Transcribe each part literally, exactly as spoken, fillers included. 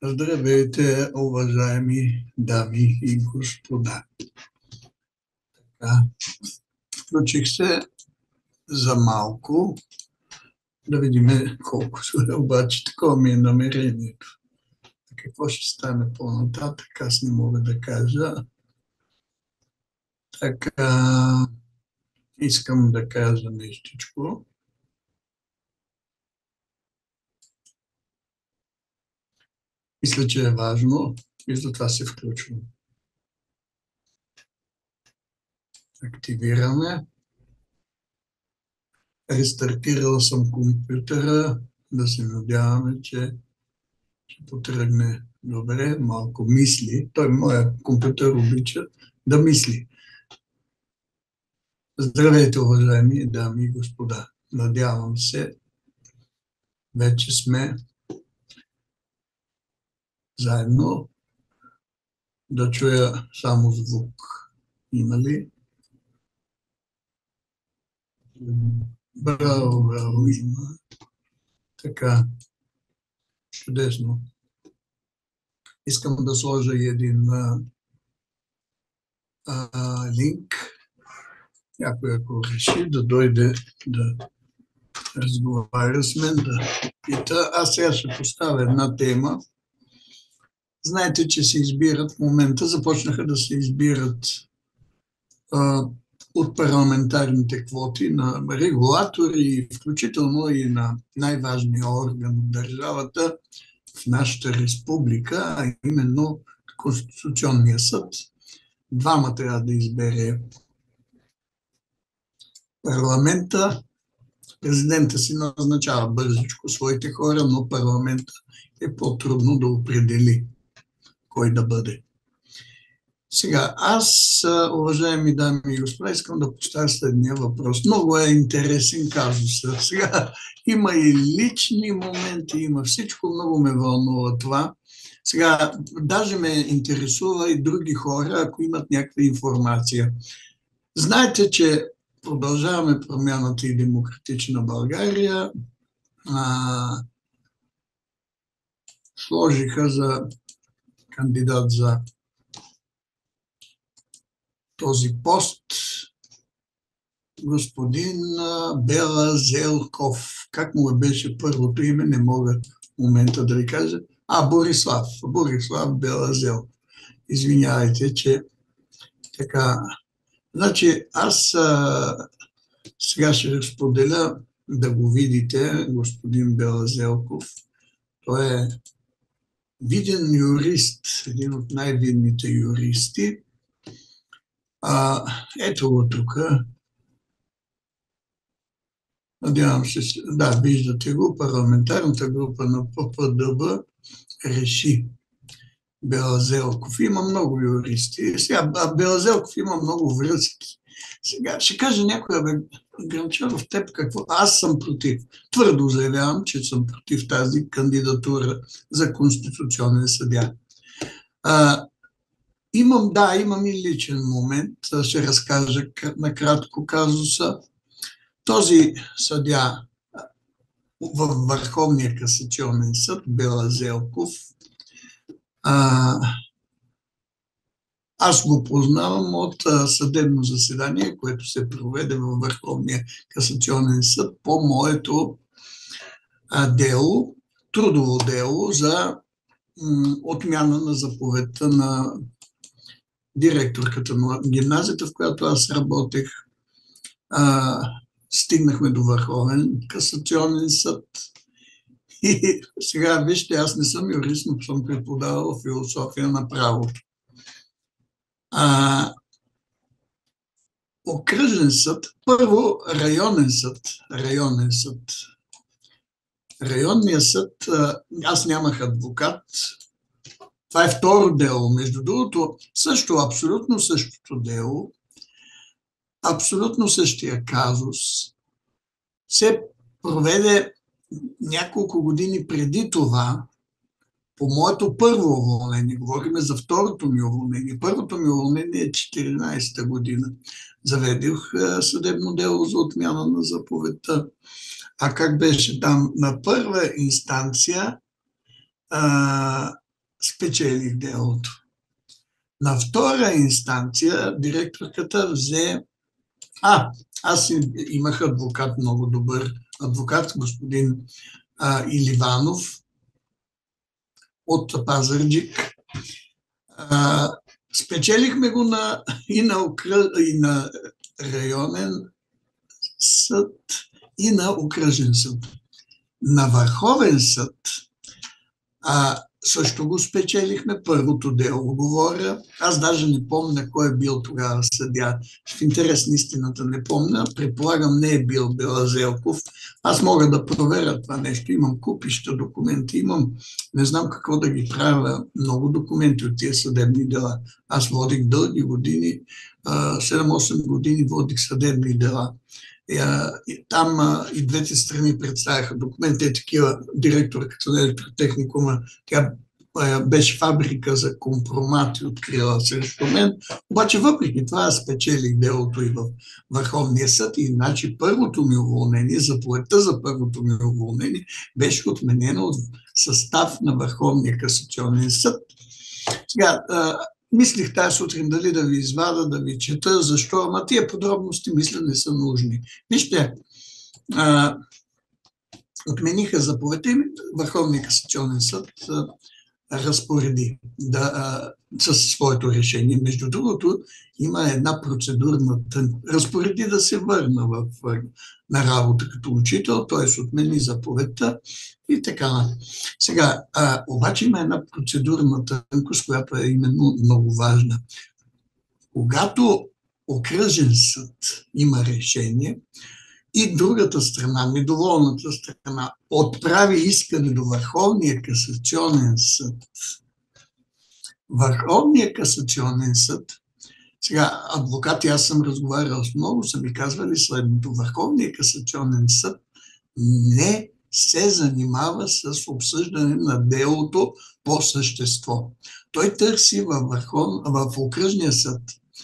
Здравейте, уважаеми дами и господа. Така, включих се за малко, да видим колко е, обаче такова ми е намерението. Какво ще стане по-нататък, аз не мога да кажа. Така, искам да кажа нещичко. Мисля, че е важно и затова се включвам. Активираме. Рестартирал съм компютъра, да се надяваме, че ще потръгне добре, малко мисли. Той, моя компютър, обича да мисли. Здравейте, уважаеми дами и господа. Надявам се, вече сме заедно. Да чуя само звук. Има ли? Браво, браво, има. Така, чудесно. Искам да сложа и един а, а, линк. Някой, ако реши да дойде да разговаря с мен, да пита. Аз сега ще поставя една тема. Знаете, че се избират в момента, започнаха да се избират а, от парламентарните квоти на регулатори, включително и на най-важния орган в държавата в нашата республика, а именно Конституционния съд. Двама трябва да избере парламента. Президента си назначава бързичко своите хора, но парламента е по-трудно да определи кой да бъде. Сега, аз, уважаеми дами и господа, искам да поставя следния въпрос. Много е интересен казус. Сега има и лични моменти, има всичко, много ме вълнува това. Сега, даже ме интересува и други хора, ако имат някаква информация. Знаете, че Продължаваме промяната и Демократична България а, сложиха за кандидат за този пост господин Бела Зелков. Как му беше първото име, не мога в момента да ви кажа. А, Борислав. Борислав Белазел. Извинявайте, че така. Значи, аз а, сега ще споделя да го видите, господин Белазелков. Той е виден юрист, един от най-видните юристи. А, ето го тук. Надявам се, да, виждате го, парламентарната група на П П Д Б реши Белазелков. Има много юристи. Сега, Белазелков има много връзки. Сега ще кажа някой, бе, Гранчаров, теб какво? Аз съм против. Твърдо заявявам, че съм против тази кандидатура за конституционен съдия. А, имам, да, имам и личен момент. Ще разкажа накратко казуса. Този съдия в Върховния касационен съд, Белазелков, а, аз го познавам от съдебно заседание, което се проведе във Върховния касационен съд по моето дело, трудово дело за отмяна на заповедта на директорката на гимназията, в която аз работех. Стигнахме до Върховен касационен съд. И сега, вижте, аз не съм юрист, но съм преподавал философия на правото. А, окръжен съд, първо районен съд, районен съд. Районния съд, аз нямах адвокат, това е второ дело, между другото, също, абсолютно същото дело, абсолютно същия казус, се проведе няколко години преди това, по моето първо уволнение, говорим за второто ми уволнение. Първото ми уволнение е четиринадесета година. Заведох съдебно дело за отмяна на заповедта. А как беше там на първа инстанция, а, спечелих делото. На втора инстанция директорката взе... А, аз имах адвокат, много добър адвокат, господин а, Иливанов от Пазарджик. А, спечелихме го на, и, на, и на районен съд, и на окръжен съд. На Върховен съд а, също го спечелихме, първото дело говоря. Аз даже не помня кой е бил тогава съдия. В интерес на истината не помня. Предполагам, не е бил Белазелков. Аз мога да проверя това нещо. Имам купища документи, имам, не знам какво да ги правя, много документи от тия съдебни дела. Аз водих дълги години, седем-осем години водих съдебни дела. И там и двете страни представяха документи, такива директорката на електротехникума, тя беше фабрика за компромати, открила срещу мен, обаче въпреки това спечелих делото и в Върховния съд и значи първото ми уволнение, заповедта за първото ми уволнение беше отменено от състав на Върховния касационен съд. Сега, мислих тази сутрин дали да ви извада, да ви чета, защо, ама тия подробности, мисля, не са нужни. Вижте, а, отмениха заповедта и Върховния касационен съд а, разпореди да, а, със своето решение. Между другото, има една процедурна тън. Разпореди да се върна в, на работа като учител, т.е. отмени заповедта и така. Сега, а, обаче има една процедурна тънкост, която е именно много важна. Когато окръжен съд има решение и другата страна, недоволната страна, отправи искане до Върховния касационен съд, Върховния касационен съд, сега адвокати, аз съм разговарял с много, са ми казвали следното: Върховния касационен съд не се занимава с обсъждане на делото по същество. Той търси във, върхов... в окръжния съд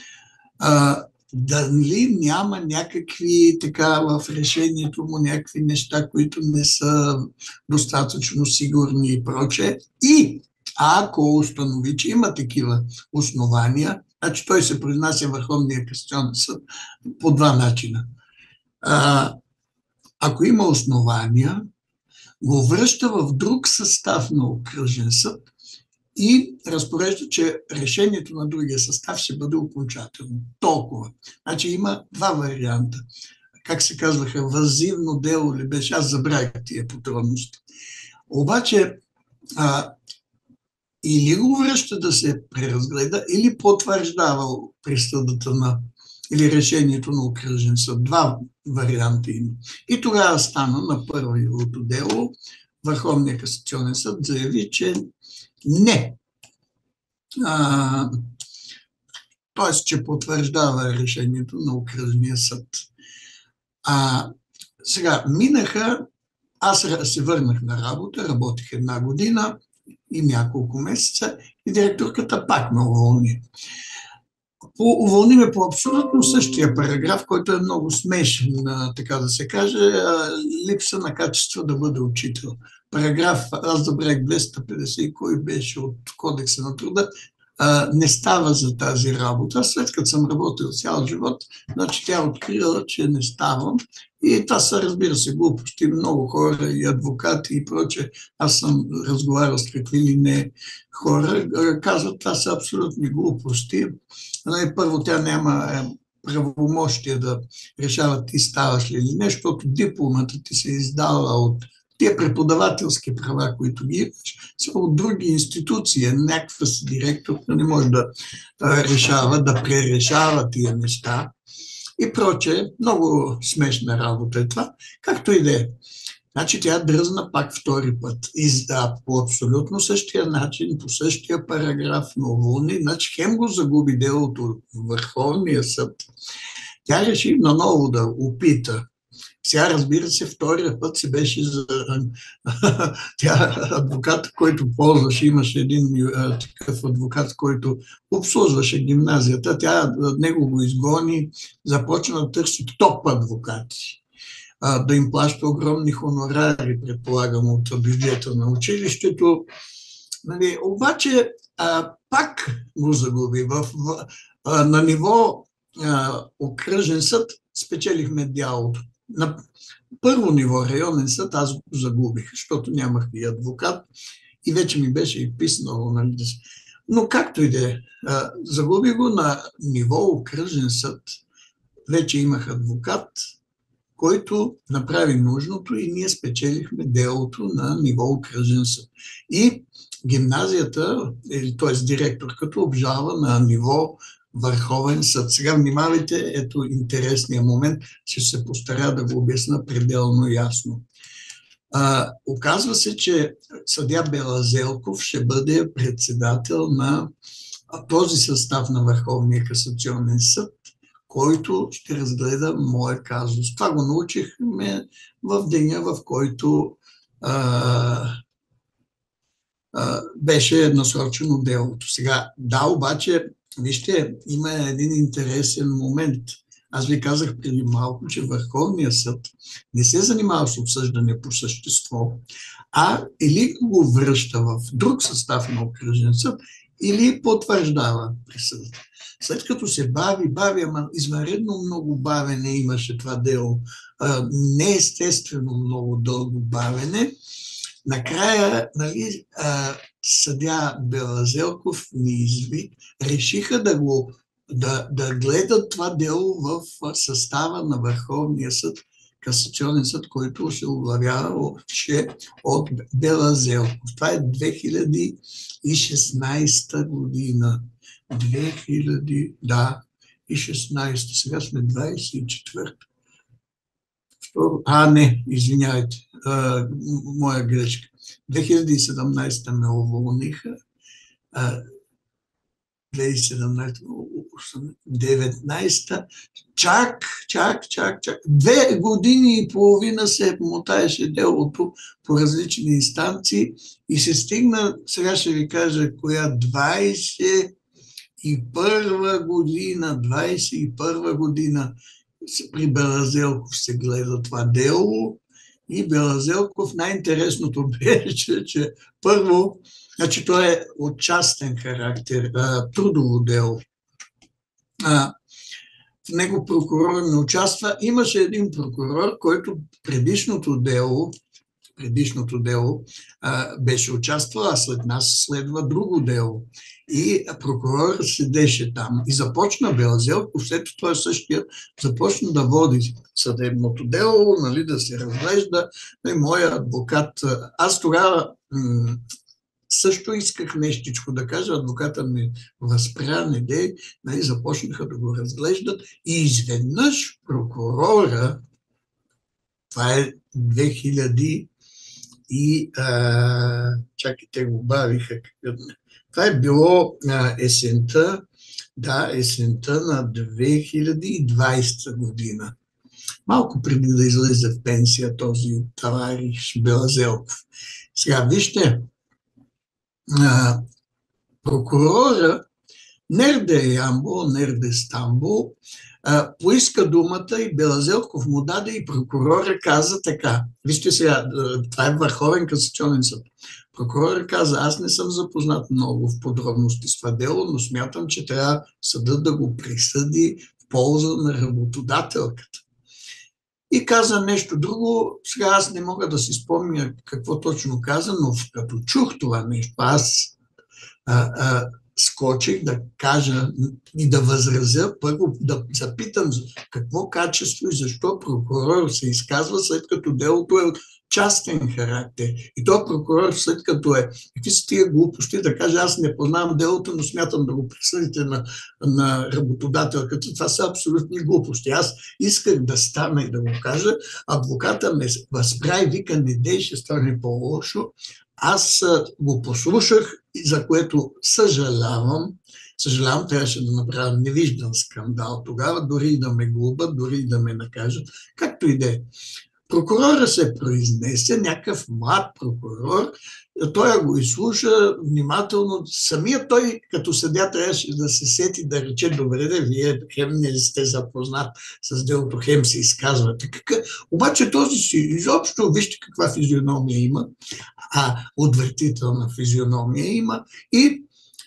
а, дали няма някакви така в решението му някакви неща, които не са достатъчно сигурни и прочее. И ако установи, че има такива основания, значи той се произнася Върховния касационен съд по два начина. А, ако има основания, го връща в друг състав на окръжен съд и разпорежда, че решението на другия състав ще бъде окончателно. Толкова. Значи има два варианта. Как се казваха, въззивно дело ли беше? Аз забравих тия подробности. Обаче а, или го връща да се преразгледа, или потвърждава присъдата на или решението на окръжен съд. Два варианта има. И тогава стана на първото дело, Върховния касационен съд заяви, че не. А, т.е. че потвърждава решението на окръжния съд. А, сега, минаха, аз се върнах на работа, работих една година и няколко месеца и директорката пак ме уволни. Уволни ме по абсолютно същия параграф, който е много смешен, така да се каже, липса на качество да бъде учител. Параграф, аз забравих двеста петдесет и кой беше от Кодекса на труда, не става за тази работа. След като съм работил цял живот, значи тя открила, че не ставам. И това са, разбира се, глупости. Много хора и адвокати и прочее. Аз съм разговарял с какви ли не хора. Казват, това са абсолютни глупости. Първо, тя няма правомощие да решава ти ставаш ли или не, защото дипломата ти се издала от тия преподавателски права, които ги имаш, са от други институции. Някаква си директор не може да решава, да пререшава тия неща и прочее. Много смешна работа е това. Както и да е. Значи тя дръзна пак втори път. Изда по абсолютно същия начин, по същия параграф на уволни. Значи хем го загуби делото в Върховния съд. Тя реши наново да опита. Сега, разбира се, втория път се беше за тя адвокат, който ползваше, имаше един такъв адвокат, който обслужваше гимназията. Тя него го изгони, започна да търси топ адвокати, да им плаща огромни хонорари, предполагам, от бюджета на училището. Нали, обаче а, пак го загуби. В, в, а, на ниво а, окръжен съд спечелихме дялото. На първо ниво районен съд аз го загубих, защото нямах и адвокат и вече ми беше и писнало. Нали, да. Но както и да е, загуби го на ниво окръжен съд. Вече имах адвокат, който направи нужното и ние спечелихме делото на ниво окръжен съд. И гимназията, т.е. директорката, обжалва на ниво Върховен съд. Сега внимавайте, ето интересния момент, ще се постаря да го обясна пределно ясно. А, оказва се, че съдия Белазелков ще бъде председател на този състав на Върховния касационен съд, който ще разгледа моя казус. Това го научихме в деня, в който а, а, беше насрочено делото. Сега, да, обаче, вижте, има един интересен момент. Аз ви казах преди малко, че Върховният съд не се занимава с обсъждане по същество, а или го връща в друг състав на окръжен съд, или потвърждава присъдата. След като се бави, бави, ама извънредно много бавене имаше това дело, неестествено много дълго бавене, накрая, нали, съдия Белазелков ни изви, решиха да го да, да гледат това дело в състава на Върховния съд, касационен съд, който се оглавява от Белазелков. Това е две хиляди и шестнадесета година. две хиляди, да, и шестнадесета. Сега сме двадесет и четвърта. А, не, извинявайте, а, моя грешка. две хиляди и седемнадесета ме уволниха. две хиляди и седемнадесета, деветнадесета, чак, чак, чак, чак. Две години и половина се мотаеше делото по различни инстанции и се стигна, сега ще ви кажа коя, двадесет и първа година, двадесет и първа година при Белазелков се гледа това дело и Белазелков най-интересното беше, че първо, значи то е от частен характер, трудово дело. А, в него прокурор не участва. Имаше един прокурор, който предишното дело, предишното дело а, беше участвал, а след нас следва друго дело. И прокурор седеше там. И започна Белазелков, след това същия започна да води съдебното дело, нали, да се разглежда. И моя адвокат, аз тогава м- също исках нещичко да кажа, адвоката ми възпря, не дей, нали, започнаха да го разглеждат и изведнъж прокурора, това е две хиляди и а, чакайте го бавиха, това е било а, есента, да, есента на две хиляди и двадесета година. Малко преди да излезе в пенсия този товариш Белазелков. Сега вижте, а, прокурора Нерде Ямбол, Нерде Стамбул, а, поиска думата и Белазелков му даде и прокурора каза така. Вижте сега, това е Върховен касационен съд. Прокурора каза, аз не съм запознат много в подробности с това дело, но смятам, че трябва съдът да го присъди в полза на работодателката. И каза нещо друго, сега аз не мога да си спомня какво точно каза, но като чух това нещо, аз а, а, скочих да кажа и да възразя, първо да запитам какво качество и защо прокурор се изказва, след като делото е от частен характер. И то прокурор, след като е, какви са тия глупости, да каже, аз не познавам делото, но смятам да го присъдите на, на работодателката. Това са абсолютни глупости. Аз исках да стана и да го кажа. Адвоката ме възпря и вика, не дей, ще стане по-лошо. Аз го послушах, за което съжалявам. Съжалявам, трябваше да направя невиждан скандал тогава, дори и да ме глобат, дори и да ме накажат, както и да е. Прокурора се произнесе, някакъв млад прокурор, той го изслуша внимателно. Самия той, като съдия, трябваше да се сети, да рече: добре, да, вие хем не сте запознат с делото, хем се изказвате. Обаче този си изобщо, вижте каква физиономия има, а отвратителна физиономия има и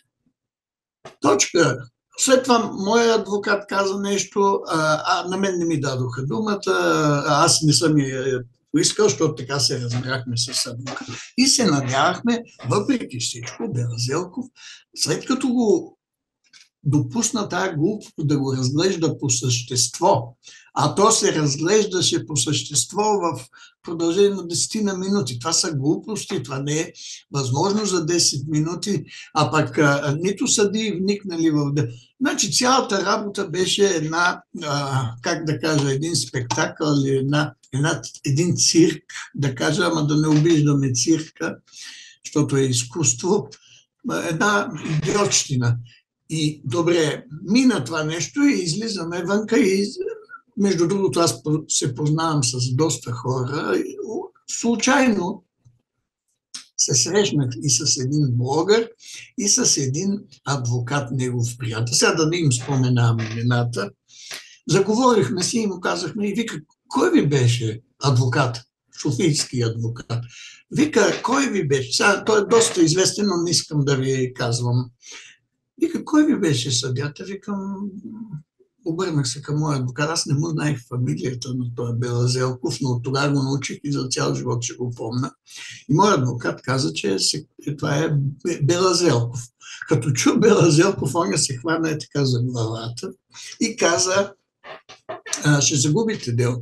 точка. След това моят адвокат каза нещо, а, а на мен не ми дадоха думата, а аз не съм я поискал, защото така се разбрахме с адвокат. И се надявахме, въпреки всичко, Белазелков, след като го допусна тази глупост, да го разглежда по същество, а то се разглеждаше по същество в продължение на десет на минути. Това са глупости, това не е възможно за десет минути, а пък а, нито съдии вникнали в... Значи цялата работа беше една, а, как да кажа, един спектакъл или една, една, един цирк, да кажа, ама да не обиждаме цирка, защото е изкуство, една идиотщина. И добре, мина това нещо и излизаме вънка и между другото аз се познавам с доста хора. Случайно се срещнах и с един блогър, и с един адвокат, негов приятел. Сега да не им споменавам имената. Заговорихме си и му казахме: и вика, кой ви беше адвокат? Софийски адвокат. Вика, кой ви беше? Сега, той е доста известен, но не искам да ви казвам. Вика, кой ви беше съдията? Викам, обърнах се към моя адвокат. Аз не му знаех фамилията на този Белазелков, но тогава го научих и за цял живот ще го помня. И моят адвокат каза, че това е Белазелков. Като чу Белазелков, он се хвана е така за главата и каза: ще загубите дело.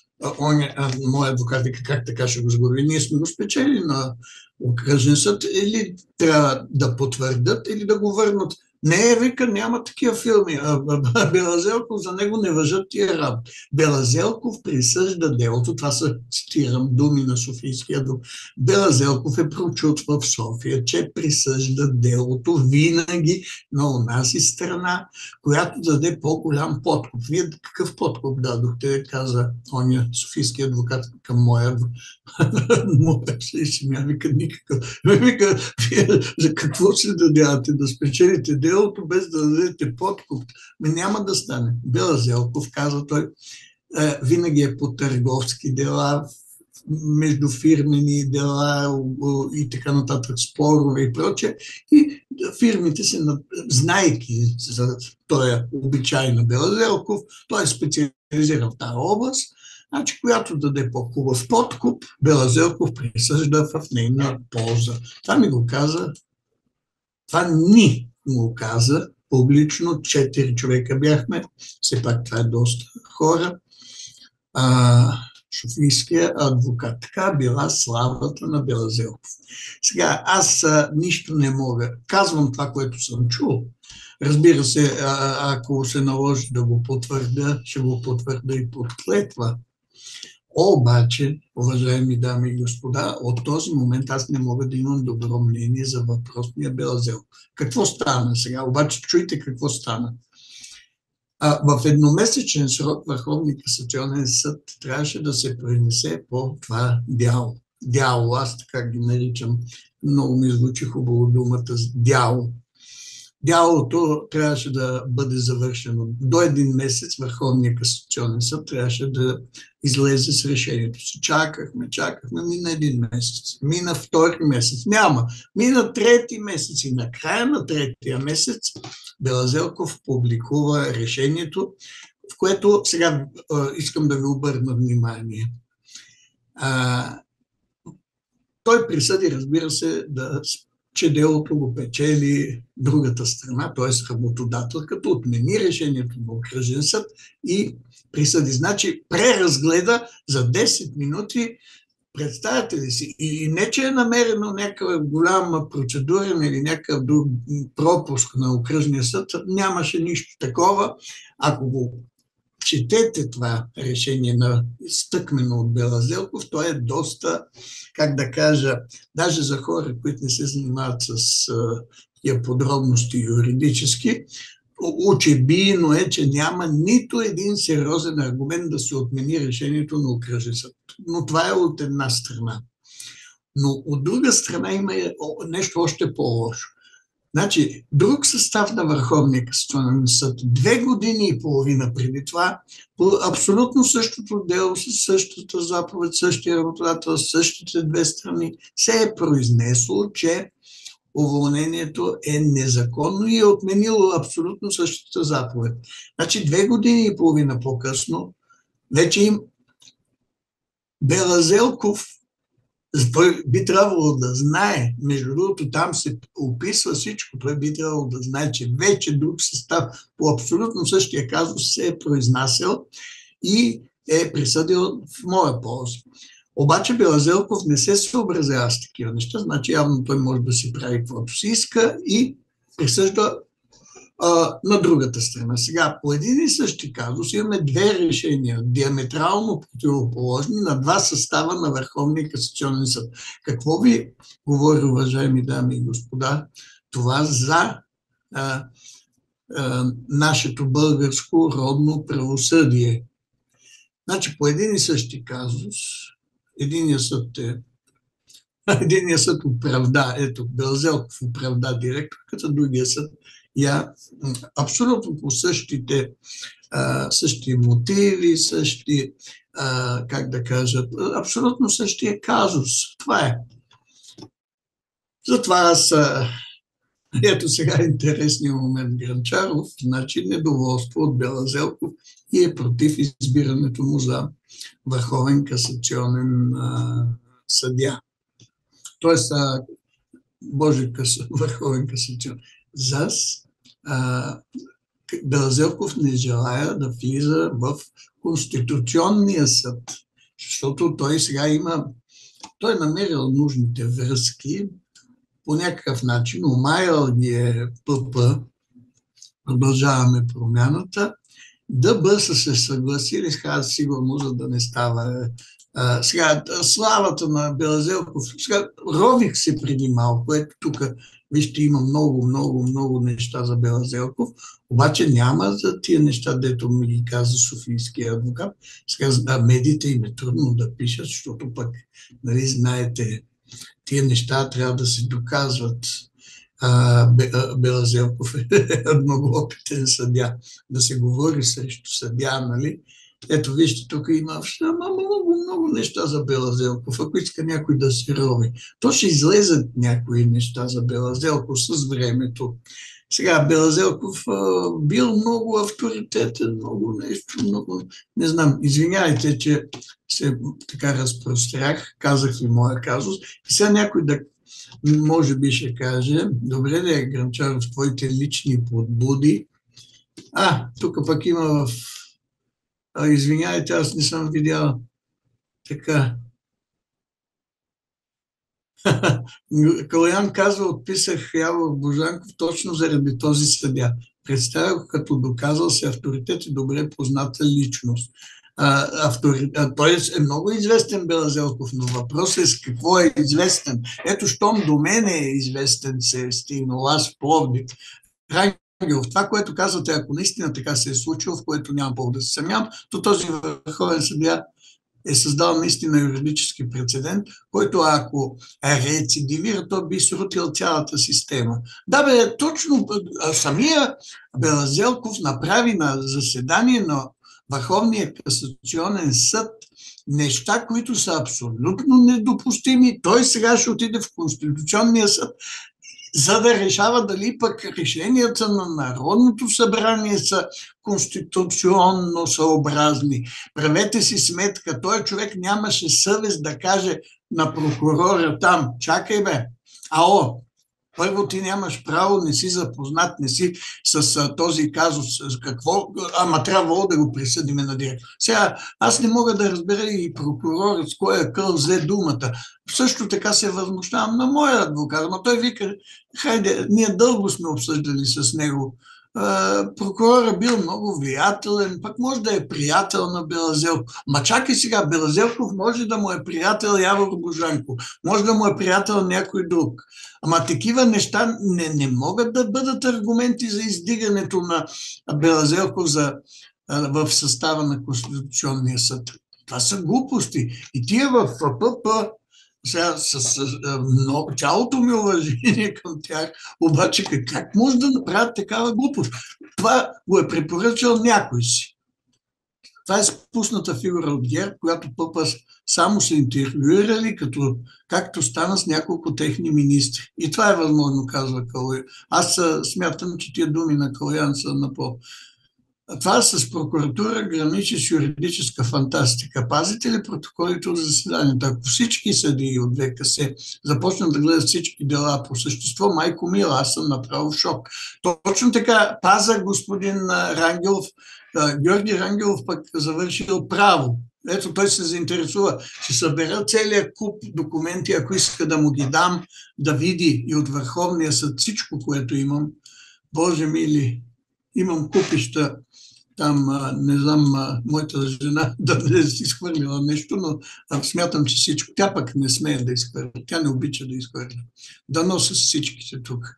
Моят адвокат вика: как така ще го загуби? Ние сме го спечели на окръжен съд, или трябва да потвърдят, или да го върнат. Не, вика, няма такива филми. Белазелков, за него не важат тия работи. Белазелков присъжда делото, това са, цитирам думи на софийския дух. Белазелков е прочут в София, че присъжда делото винаги на онази страна, която даде по-голям подкуп. Вие какъв подкуп дадохте, каза оня софийски адвокат към моя адвокат. Моя се смя, вика, никакъв. Вика, вие за какво се надявате? Да спечелите делото без да дадете подкуп? Ме няма да стане. Белазелков, каза той, винаги е по търговски дела, междуфирмени дела и така нататък, спорове и прочее. И фирмите се, знайки за този обичай на Белазелков, той е специализиран в тази област, значи, която даде по-хубав подкуп, Белазелков присъжда в нейна полза. Това ми го каза, това ни го каза публично, четири човека бяхме, все пак това е доста хора, а, софийския адвокат. Така била славата на Белазелков. Сега, аз а, нищо не мога. Казвам това, което съм чул. Разбира се, а, ако се наложи да го потвърда, ще го потвърда и под клетва. Обаче, уважаеми дами и господа, от този момент аз не мога да имам добро мнение за въпросния Белазелков. Какво стана сега? Обаче чуйте какво стана. А, в едномесечен срок Върховния касационен съд трябваше да се произнесе по това дяло. Дяло, аз така ги наричам, много ми звучи хубаво думата дяло. Дялото трябваше да бъде завършено. До един месец Върховния касационен съд трябваше да излезе с решението си. Чакахме, чакахме, мина един месец, мина втори месец, няма. Мина трети месец и на края на третия месец Белазелков публикува решението, в което сега а, искам да ви обърна внимание. А, той присъди, разбира се, да че делото го печели другата страна, т.е. работодателката, отмени решението на окръжен съд и присъди. Значи преразгледа за десет минути, представете ли си, и не че е намерено някаква голяма процедура или някакъв друг пропуск на окръжния съд, нямаше нищо такова. Ако го четете това решение на изтъкнено от Белазелков, то е доста, как да кажа, даже за хора, които не се занимават с тия подробности юридически, очебийно е, че няма нито един сериозен аргумент да се отмени решението на окръжен съд. Но това е от една страна. Но от друга страна има нещо още по-лошо. Значи, друг състав на Върховния касационен съд, две години и половина преди това, по абсолютно същото дело, с същата заповед, същия работодател, същите две страни, се е произнесло, че уволнението е незаконно и е отменило абсолютно същата заповед. Значи, две години и половина по-късно, вече им Белазелков, той би трябвало да знае, между другото там се описва всичко, той би трябвало да знае, че вече друг състав по абсолютно същия казус се е произнасял и е присъдил в моя полза. Обаче Белазелков не се съобразява с такива неща, значи явно той може да си прави каквото си иска и присъжда а, на другата страна. Сега, по един и същи казус имаме две решения, диаметрално противоположни на два състава на Върховния касационен съд. Какво ви говори, уважаеми дами и господа, това за а, а, нашето българско родно правосъдие? Значи, по един и същи казус, единият съд е Единият съд оправда, ето, Белазелков оправда директорката, другия съд я абсолютно по същите, а, същи мотиви, същи, а, как да кажа, абсолютно същия казус. Това е. Затова аз, а, ето сега е интересният момент, Грънчаров, значи недоволство от Белазелков и е против избирането му за Върховен касационен а, съдия. Тоест, а, Божи къс, Върховен касационен. За а, Белазелков не желая да влиза в Конституционния съд, защото той сега има, той е намерил нужните връзки по някакъв начин, омаял ги е ПП, продължаваме промяната, да бъ са се съгласили, сега сигурно, за да не става. А, сега, славата на Белазелков, сега рових се преди малко, ето тук, вижте, има много, много, много неща за Белазелков, обаче няма за тия неща, дето ми ги каза софийския адвокат. Сега а, медиите им е трудно да пишат, защото пък, нали, знаете, тия неща трябва да се доказват. А, Белазелков е много опитен съдия, да се говори срещу съдия, нали? Ето вижте, тук има много, много неща за Белазелков. Ако иска някой да се рови, то ще излезат някои неща за Белазелков с времето. Сега Белазелков а, бил много авторитетен, много нещо, много... Не знам, извинявайте, че се така разпрострях, казах ви моя казус. И сега някой да може би ще каже, добре да е, Грънчаров, твоите лични подбуди. А, тук пък има в... А, извинявайте, аз не съм видял така. Калоян казва, отписах Явор Божанков точно заради този съдия. Представя като доказал се авторитет и добре позната личност. А, автори... а, той е много известен Белазелков, но въпросът е с какво е известен. Ето, щом до мен е известен, се е стигнал аз в Пловдив. Рангелов, това, което казвате, ако наистина така се е случило, в което няма повод да се съмнявам, то този върховен съдия е създал наистина юридически прецедент, който ако рецидивира, то би срутил цялата система. Да бе, точно самия Белазелков направи на заседание на Върховния касационен съд неща, които са абсолютно недопустими. Той сега ще отиде в Конституционния съд, за да решава дали пък решенията на Народното събрание са конституционно съобразни. Правете си сметка, той човек нямаше съвест да каже на прокурора там, чакай бе, ао, първо ти нямаш право, не си запознат, не си с а, този казус, с какво, ама трябвало да го присъдиме на директор. Сега, аз не мога да разбера и прокурорът с кой къл взе думата. Също така се възмущавам на моя адвокат, но той вика, хайде, ние дълго сме обсъждали с него прокурора бил много влиятелен, пък може да е приятел на Белазелков. Ма чакай сега, Белазелков може да му е приятел Явор Божанков, може да му е приятел някой друг. Ама такива неща не, не могат да бъдат аргументи за издигането на Белазелков за, в състава на Конституционния съд. Това са глупости. И тия в ФПП, сега с, с, с много, цялото ми уважение към тях, обаче как, как може да направят такава глупост? Това го е препоръчал някой си. Това е спусната фигура от ГЕРБ, която ПП само се интервюирали, като, както стана с няколко техни министри. И това е възможно, казва Калоян. Аз смятам, че тия думи на Калоян са напълно. Това с прокуратура граничи с юридическа фантастика. Пазите ли протоколите от заседанието? Ако всички съдии от ВКС започнат да гледат всички дела по същество, майко мила, аз съм направо в шок. Точно така паза господин Рангелов, Георги Рангелов пък завършил право. Ето той се заинтересува. Ще събера целият куп документи, ако иска да му ги дам, да види и от Върховния съд всичко, което имам. Боже мили, имам купища. Там, не знам, моята жена да не си изхвърлила нещо, но смятам, че всичко. Тя пък не смее да изхвърля. Тя не обича да изхвърля. Да нося всичките тук.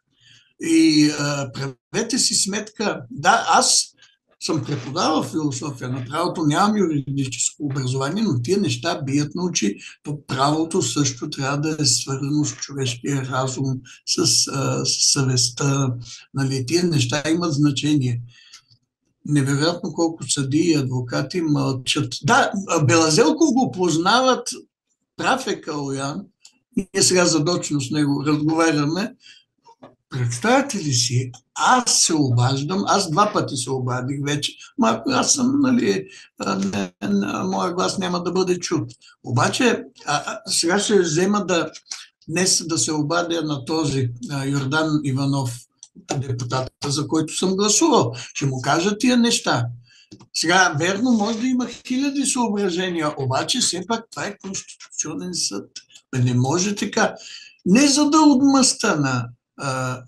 И а, правете си сметка. Да, аз съм преподавал философия на правото, нямам юридическо образование, но тия неща бият на очи. То правото също трябва да е свързано с човешкия разум, с, а, с съвестта. Нали? Тия неща имат значение. Невероятно колко съдии и адвокати мълчат. Да, Белазелков го познават, прав е Калоян, ние сега задочно с него разговаряме. Представете ли си, аз се обаждам, аз два пъти се обадих вече, ма аз съм, нали, не, не, моя глас няма да бъде чут. Обаче, а, а, сега ще взема да, днес да се обадя на този а, Йордан Иванов, депутата, за който съм гласувал. Ще му кажа тия неща. Сега, верно, може да има хиляди съображения, обаче все пак това е Конституционен съд. Не може така. Не за да отмъста на, а,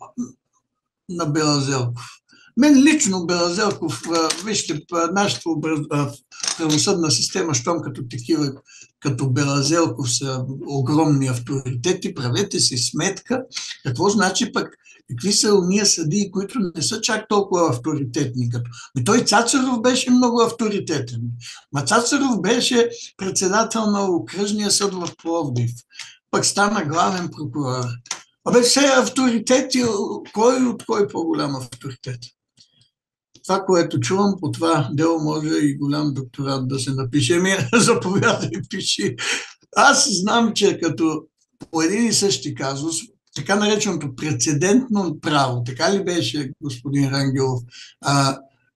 на Белазелков. Мен лично Белазелков, вижте, нашата правосъдна система, щом като такива, като Белазелков са огромни авторитети, правете си сметка, какво значи пък, какви са уния съдии, които не са чак толкова авторитетни. Като... И той Цацаров беше много авторитетен. Ма Цацаров беше председател на окръжния съд в Пловдив. Пък стана главен прокурор. Абе все авторитети, кой от кой по-голям авторитет? Това, което чувам, по това дело може и голям докторат да се напише. Ми, заповядай, пиши. Аз знам, че като по един и същи казус, така нареченото прецедентно право, така ли беше, господин Рангелов, а,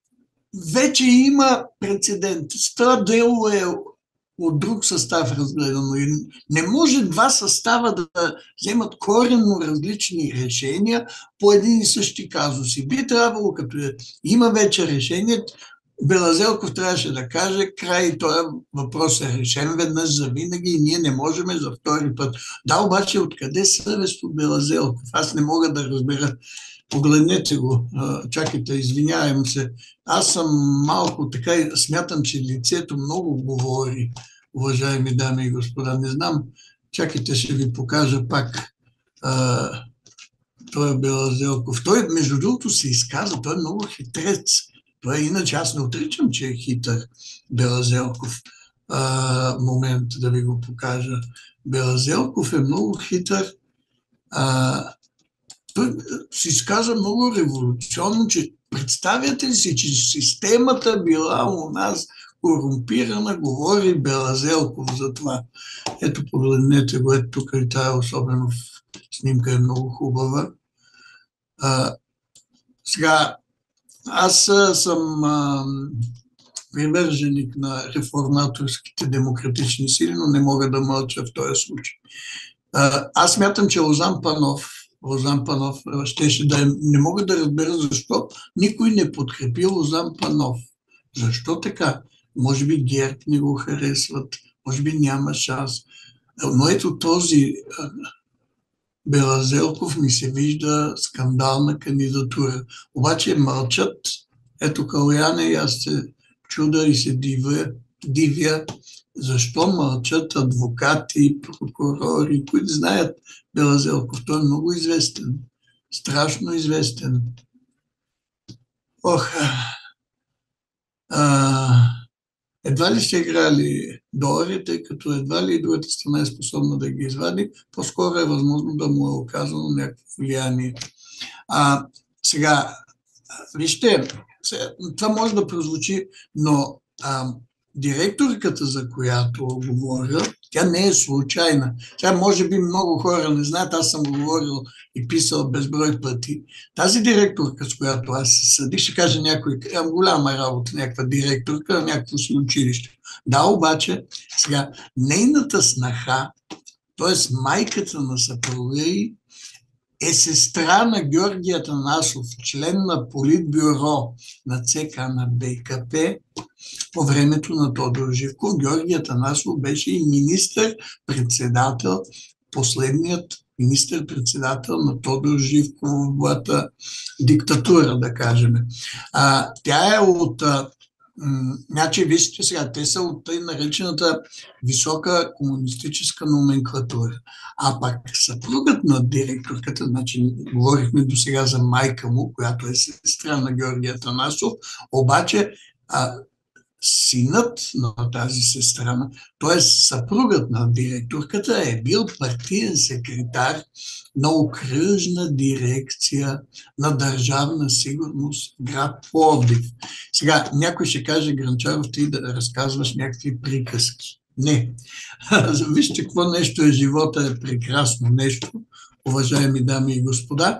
вече има прецедент. Това дело е от друг състав разгледано. И не може два състава да вземат коренно различни решения по един и същи казуси. Би трябвало, като е, има вече решение, Белазелков трябваше да каже край, този въпрос е решен веднъж за винаги и ние не можем за втори път. Да, обаче откъде съвест от Белазелков? Аз не мога да разбера. Погледнете го. Чакайте, извинявам се. Аз съм малко така и смятам, че лицето много говори, уважаеми дами и господа. Не знам, чакайте, ще ви покажа пак. Той е Белазелков. Той, между другото, се изказа. Той е много хитрец. Това е иначе, аз не отричам, че е хитър Белазелков. А, момент да ви го покажа. Белазелков е много хитър. А, той се изказа много революционно, че представяте ли си, че системата била у нас корумпирана, говори Белазелков за това. Ето, погледнете го, ето тук и тая особено снимка е много хубава. А, сега, аз съм а, привърженик на реформаторските демократични сили, но не мога да мълча в този случай. А, аз смятам, че Лозан Панов, Лозан Панов щеше да е, не мога да разбера защо никой не подкрепи Лозан Панов. Защо така? Може би ГЕРБ не го харесват, може би няма шанс. Но ето този Белазелков ми се вижда скандална кандидатура. Обаче мълчат. Ето Калояне и аз се чуда и се дивя, дивя защо мълчат адвокати, прокурори, които знаят Белазелков. Той е много известен. Страшно известен. Ох, а, едва ли ще играли долари, тъй като едва ли и другата страна е способна да ги извади, по-скоро е възможно да му е оказано някакво влияние. А, сега, вижте, това може да прозвучи, но а, директорката, за която говоря, тя не е случайна. Тя може би много хора не знаят, аз съм говорил и писал безброй пъти. Тази директорка, с която аз се съдих, ще каже някой, имам голяма работа, някаква директорка, някакво си училище. Да, обаче, сега, нейната снаха, т.е. майката на съпруга ѝ, е сестра на Георги Атанасов, член на Политбюро на ЦК на БКП по времето на Тодор Живков. Георги Атанасов беше и министър-председател, последният министър-председател на Тодор Живковата диктатура, да кажем. А, тя е от... Значи, вижте сега, те са от тъй наречената висока комунистическа номенклатура. А пак съпругът на директорката, значи говорихме до сега за майка му, която е сестра на Георги Атанасов, обаче а, синът на тази сестра, т.е. съпругът на директорката е бил партиен секретар на окръжна дирекция на Държавна сигурност град Пловдив. Сега някой ще каже: Грънчаров, ти да разказваш някакви приказки. Не. Вижте какво нещо е живота, е прекрасно нещо, уважаеми дами и господа.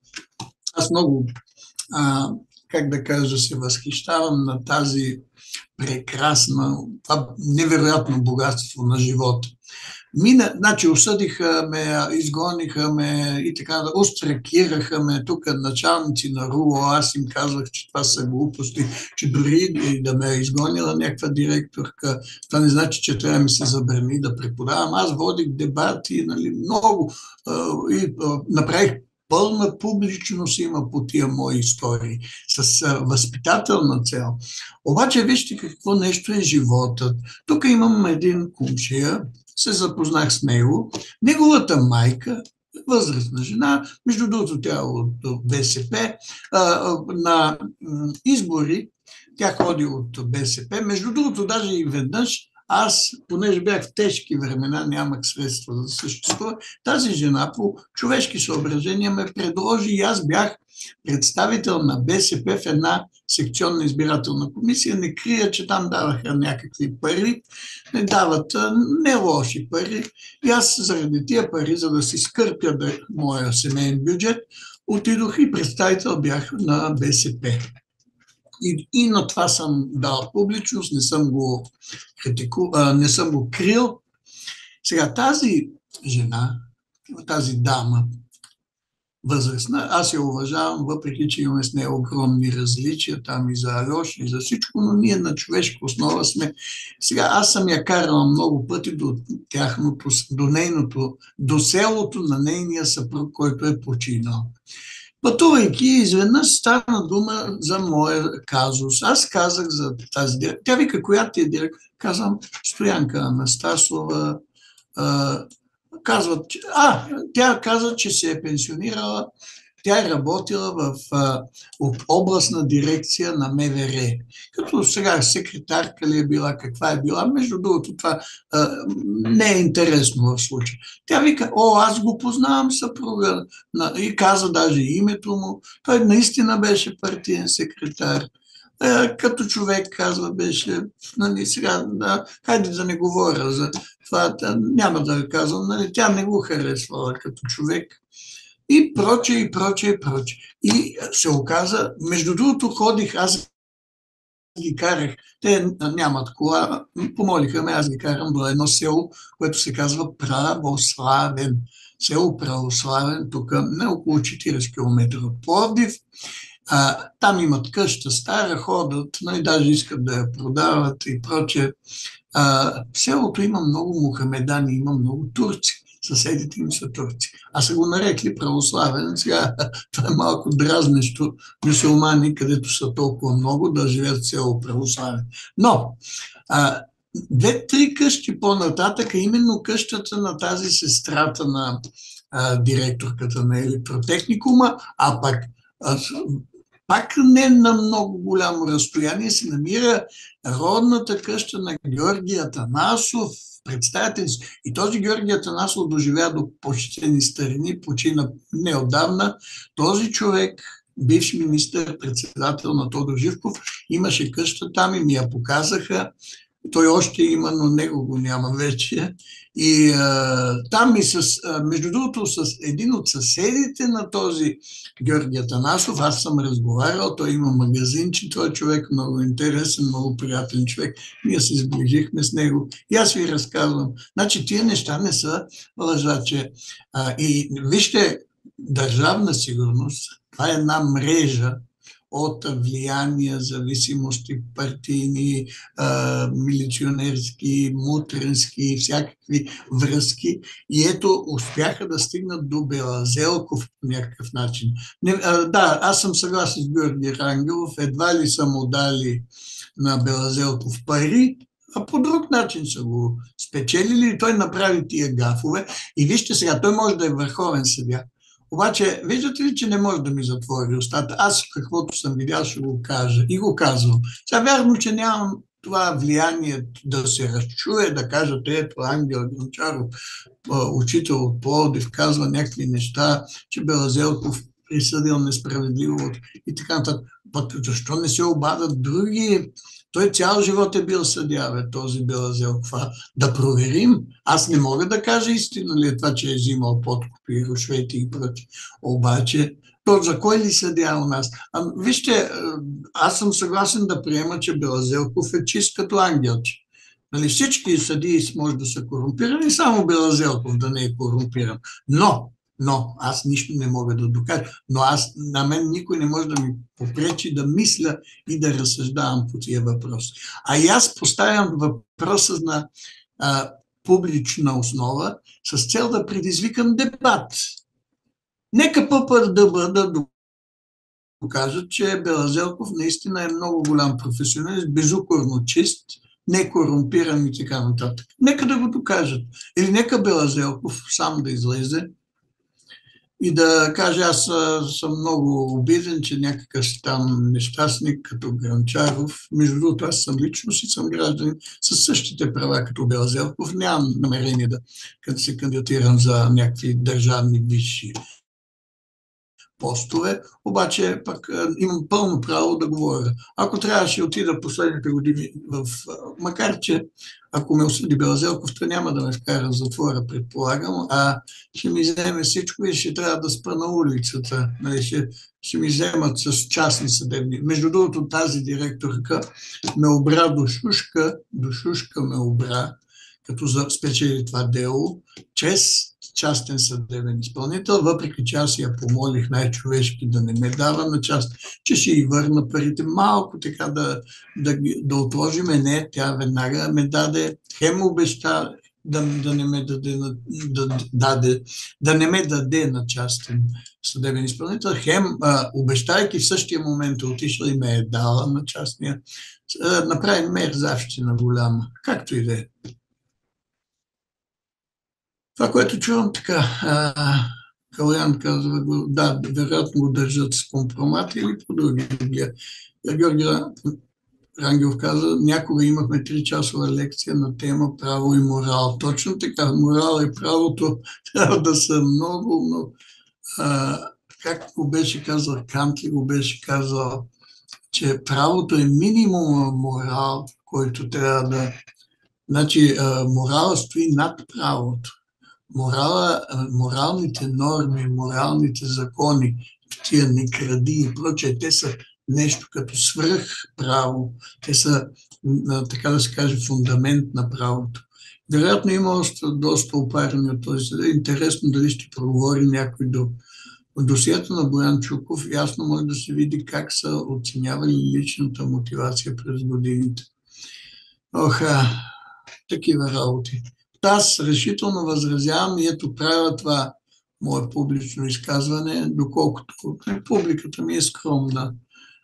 Аз много, а, как да кажа, се възхищавам на тази прекрасна, това невероятно богатство на живота. Мина, значи осъдиха ме, изгониха ме и така, остракираха ме тук началници на РУО, аз им казвах, че това са глупости, че дори и да ме е изгонила някаква директорка, това не значи, че трябва да ми се забрани да преподавам. Аз водих дебати, нали, много и направих пълна публичност има по тия мои истории, с възпитателна цел. Обаче вижте какво нещо е животът. Тук имам един кумшия, се запознах с него. Неговата майка, възрастна жена, между другото тя от БСП, на избори, тя ходи от БСП, между другото даже и веднъж, аз, понеже бях в тежки времена, нямах средства да съществува, тази жена по човешки съображения ме предложи и аз бях представител на БСП в една секционна избирателна комисия. Не крия, че там даваха някакви пари, не дават не лоши пари. И аз заради тия пари, за да си скърпя да, моя семейен бюджет, отидох и представител бях на БСП. И, и на това съм дал публичност, не съм го критику, а, не съм го крил. Сега тази жена, тази дама, възрастна, аз я уважавам, въпреки че имаме с нея огромни различия, там и за Алеш, и за всичко, но ние на човешка основа сме. Сега аз съм я карала много пъти до тяхното, до нейното, до селото на нейния съпруг, който е починал. Пътувайки, изведнъж стана дума за моя казус. Аз казах за тази директор. Тя вика, коя ти е директор? Казвам, Стоянка Анастасова. А, казват, а, тя каза, че се е пенсионирала. Тя е работила в а, областна дирекция на МВР. Като сега секретарка ли е била, каква е била. Между другото, това а, не е интересно в случая. Тя вика, о, аз го познавам съпруга. И каза даже името му. Той наистина беше партиен секретар. А, като човек, казва, беше, нали, сега, да, хайде да не говоря за това, няма да казвам, нали, тя не го харесвала като човек. И проче, и проче, и проче. И се оказа, между другото ходих, аз ги карах, те нямат кола, помолиха ме, аз ги карам до едно село, което се казва Православен. Село Православен, тук не около четирийсет километра от Пловдив. А, там имат къща стара, ходят, нали, даже искат да я продават и проче. А, в селото има много мухамедани, има много турци. съседите им са турци. А са го нарекли православен. Сега това е малко дразнещо мюсюлмани, където са толкова много, да живеят в село православен. Но а, две-три къщи по-нататък, именно къщата на тази сестрата на а, директорката на електротехникума, а пък а, пак не на много голямо разстояние се намира родната къща на Георги Атанасов. Представете си, и този Георги Атанасов доживя до почтени старини, почина неотдавна. Този човек, бивш министър, председател на Тодор Живков, имаше къща там и ми я показаха. Той още има, но него го няма вече. И а, там и с, а, между другото, с един от съседите на този Георги Атанасов, аз съм разговарял, той има магазинче, той е човек много интересен, много приятен човек. Ние се сближихме с него и аз ви разказвам. Значи тия неща не са лъжаче. А, и вижте, държавна сигурност, това е една мрежа от влияния, зависимости, партийни, а, милиционерски, мутренски, всякакви връзки. И ето успяха да стигнат до Белазелков по някакъв начин. Не, а, да, аз съм съгласен с Георги Рангелов, едва ли са му дали на Белазелков пари, а по друг начин са го спечелили и той направи тия гафове. И вижте сега, той може да е върховен съдия. Обаче, виждате ли, че не може да ми затвори устата? Аз каквото съм видял, ще го кажа. И го казвам. Сега вярно, че нямам това влияние да се разчуе, да кажат, ето Ангел Гончаров, учител от Пловдив, казва някакви неща, че Белазелков присъдил несправедливо и така нататък. Защо не се обадат други? Той цял живот е бил съдия, бе, този Белазелков. Да проверим. Аз не мога да кажа истина ли е това, че е взимал подкупи, рушвети и прочи. Обаче, то за кой ли съдия у нас? А, вижте, аз съм съгласен да приема, че Белазелков е чист като ангелче. Нали, всички съдии може да са корумпирани, само Белазелков да не е корумпиран. Но, но, аз нищо не мога да докажа, но аз, на мен никой не може да ми попречи да мисля и да разсъждавам по тия въпроси. А и аз поставям въпроса на а, публична основа с цел да предизвикам дебат. Нека ППР да бъда докажат, че Белазелков наистина е много голям професионалист, безукорно чист, некорумпиран и така нататък. Нека да го докажат. Или нека Белазелков сам да излезе и да каже, аз съм много обиден, че някакъв там нещастник като Гранчаров, между другото аз съм личност и съм гражданин със същите права като Белазелков, нямам намерение да се кандидатирам за някакви държавни висши постове, обаче пък имам пълно право да говоря. Ако трябваше отида последните години в... Макар, че ако ме осъди Белазелков, то няма да ме вкара в затвора, предполагам, а ще ми вземе всичко и ще трябва да спа на улицата. Нали, ще, ще ми вземат с частни съдебни. Между другото, тази директорка ме обра до шушка, до шушка ме обра, като спечели това дело, чрез частен съдебен изпълнител, въпреки че аз я помолих най-човешки да не ме дава на част, че ще й върна парите малко така да, да, да отложиме. Не, тя веднага ме даде, хем обеща да, да, не ме даде, да, даде, да не ме даде на частен съдебен изпълнител, хем а, обещайки в същия момент отишла и ме е дала на частния, а, направи мерзавщина голяма, както и да е. Това, което чувам така, Калян казва, да, вероятно го държат с компромат или по други. Георги Рангелов каза, някога имахме три-часова лекция на тема право и морал. Точно така, морал и правото трябва да са много, много. А, как го беше казал Кант, ли го беше казал, че правото е минимум морал, който трябва да... Значи, морала стои над правото. Морала, моралните норми, моралните закони, тия не кради и прочее, те са нещо като свръхправо. Те са, така да се каже, фундамент на правото. Вероятно има още доста опарени от този съд. Интересно дали ще проговори някой до досието на Боян Чуков. Ясно може да се види как са оценявали личната мотивация през годините. Оха, такива работи. аз решително възразявам и ето правя това мое публично изказване, доколкото публиката ми е скромна.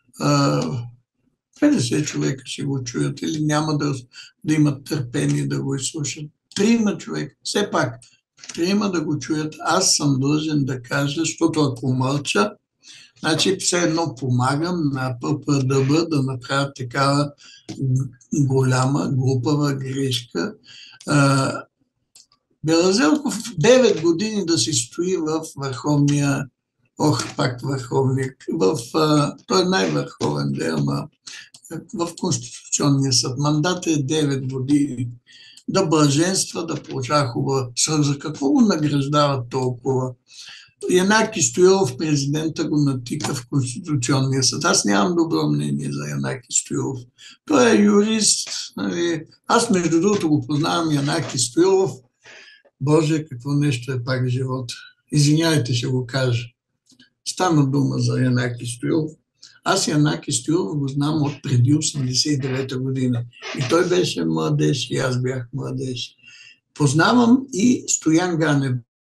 петдесет човека ще го чуят или няма да, да имат търпение да го изслушат. Трима човека, все пак, трима да го чуят, аз съм длъжен да кажа, защото ако мълча, значи все едно помагам на ППДБ да направят такава голяма, глупава грешка. Белазелков девет години да си стои в върховния, ох, пак върховник, в, той е най-върховен, да, ама в Конституционния съд. Мандат е девет години. Да блаженства, да получава хубава. За какво го награждават толкова? Янаки Стоилов, президента, го натика в Конституционния съд. Аз нямам добро мнение за Янаки Стоилов. Той е юрист. Нали? Аз, между другото, го познавам Янаки Стоилов. Боже, какво нещо е пак живота. Извинявайте, ще го кажа. Стана дума за Янаки Стоилов. Аз Янаки Стоилов го знам от преди осемдесет и девета година. И той беше младеж, и аз бях младеж. Познавам и Стоян Ганев,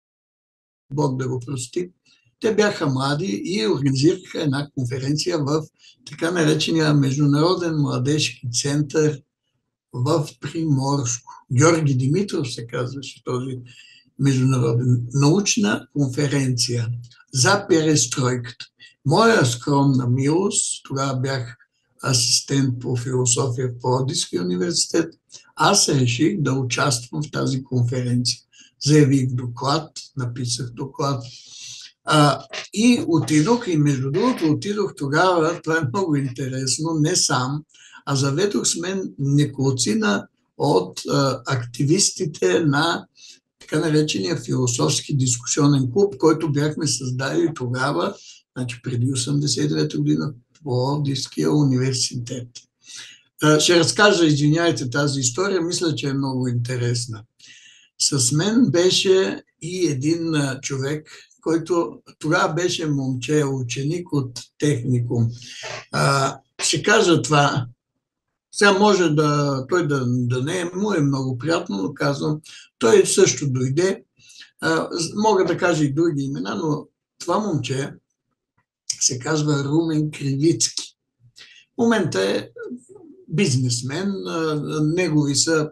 Бог да го прости. Те бяха млади и организираха една конференция в така наречения Международен младежки център в Приморско. Георги Димитров се казваше този международен. Научна конференция за перестройката. Моя скромна милост, тогава бях асистент по философия в Пловдивския университет, аз реших да участвам в тази конференция. Заявих доклад, написах доклад а, и отидох, и между другото отидох тогава, това е много интересно, не сам, а заведох с мен неколцина от а, активистите на така наречения философски дискусионен клуб, който бяхме създали тогава, значи преди осемдесет и девета година, в Пловдивския университет. А, ще разкажа, извиняйте, тази история, мисля, че е много интересна. С мен беше и един човек, който тогава беше момче, ученик от техникум. А, ще кажа това. Сега може да, той да, да не е, му е много приятно, но казвам, той също дойде. А, мога да кажа и други имена, но това момче се казва Румен Кривицки. В момента е бизнесмен, а, негови са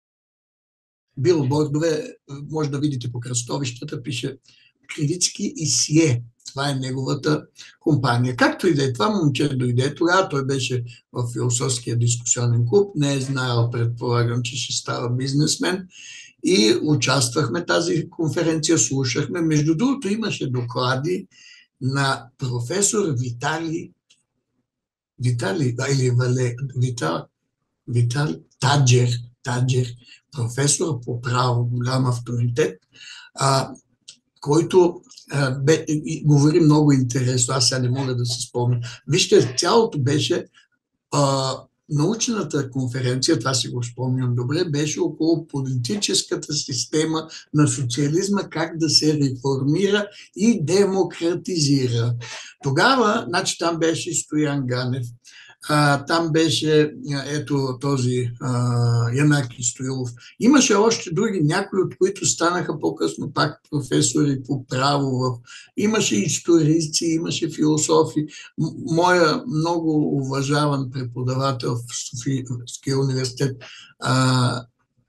билбордове, може да видите по кръстовищата, пише Кривицки и Сие. Това е неговата компания. Както и да е, това момче дойде, тогава той беше в философския дискусионен клуб, не е знаел, предполагам, че ще става бизнесмен и участвахме в тази конференция, слушахме. Между другото имаше доклади на професор Витали, Витали, или Вале, Витал, Витал Таджер, Таджер, професор по право, голям авторитет, а, който а, бе, и, говори много интересно, аз сега не мога да се спомня. Вижте, цялото беше, а, научната конференция, това си го спомням добре, беше около политическата система на социализма, как да се реформира и демократизира. Тогава, значи там беше Стоян Ганев, А, там беше ето този а, Янаки Стоилов. Имаше още други, някои от които станаха по-късно пак професори по право. В... Имаше историци, имаше философи. М- моя много уважаван преподавател в Софийския университет а,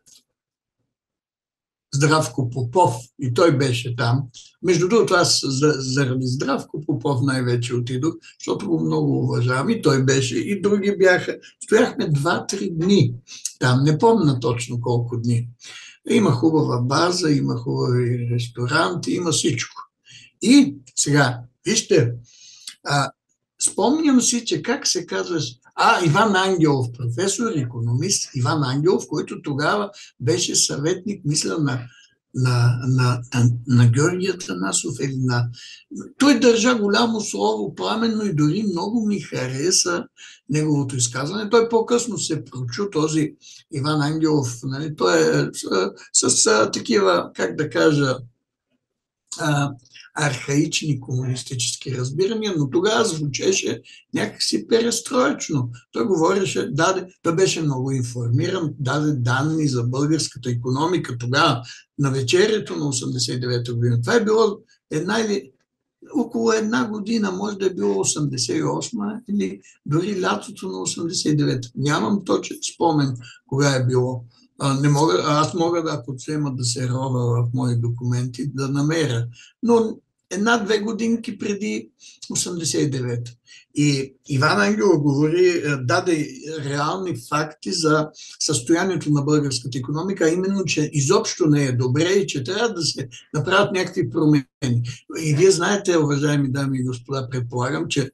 Здравко Попов, и той беше там. Между другото, аз заради Здравко Попов най-вече отидох, защото го много уважавам. И той беше, и други бяха. Стояхме два-три дни там, не помня точно колко дни. Има хубава база, има хубави ресторанти, има всичко. И сега, вижте, а, спомням си, че как се казваш, а, Иван Ангелов, професор, икономист, Иван Ангелов, който тогава беше съветник, мисля, на, на, на, на, на Георги Атанасов или на... Той държа голямо слово, пламенно и дори много ми хареса неговото изказване. Той по-късно се прочу, този Иван Ангелов, нали? Той е с, с, с такива, как да кажа, а, архаични комунистически разбирания, но тогава звучеше някакси перестроечно. Той говореше, даде, той беше много информиран, даде данни за българската икономика тогава, на вечерието на осемдесет и девета година. Това е било една или около една година, може да е било осемдесет и осма или дори лятото на осемдесет и девета. Нямам точен спомен кога е било. А, не мога, аз мога да, ако взема да се рова в мои документи, да намеря. Но една-две годинки преди осемдесет и девета. И Иван Ангелов говори, даде реални факти за състоянието на българската икономика, а именно, че изобщо не е добре и че трябва да се направят някакви промени. И вие знаете, уважаеми дами и господа, предполагам, че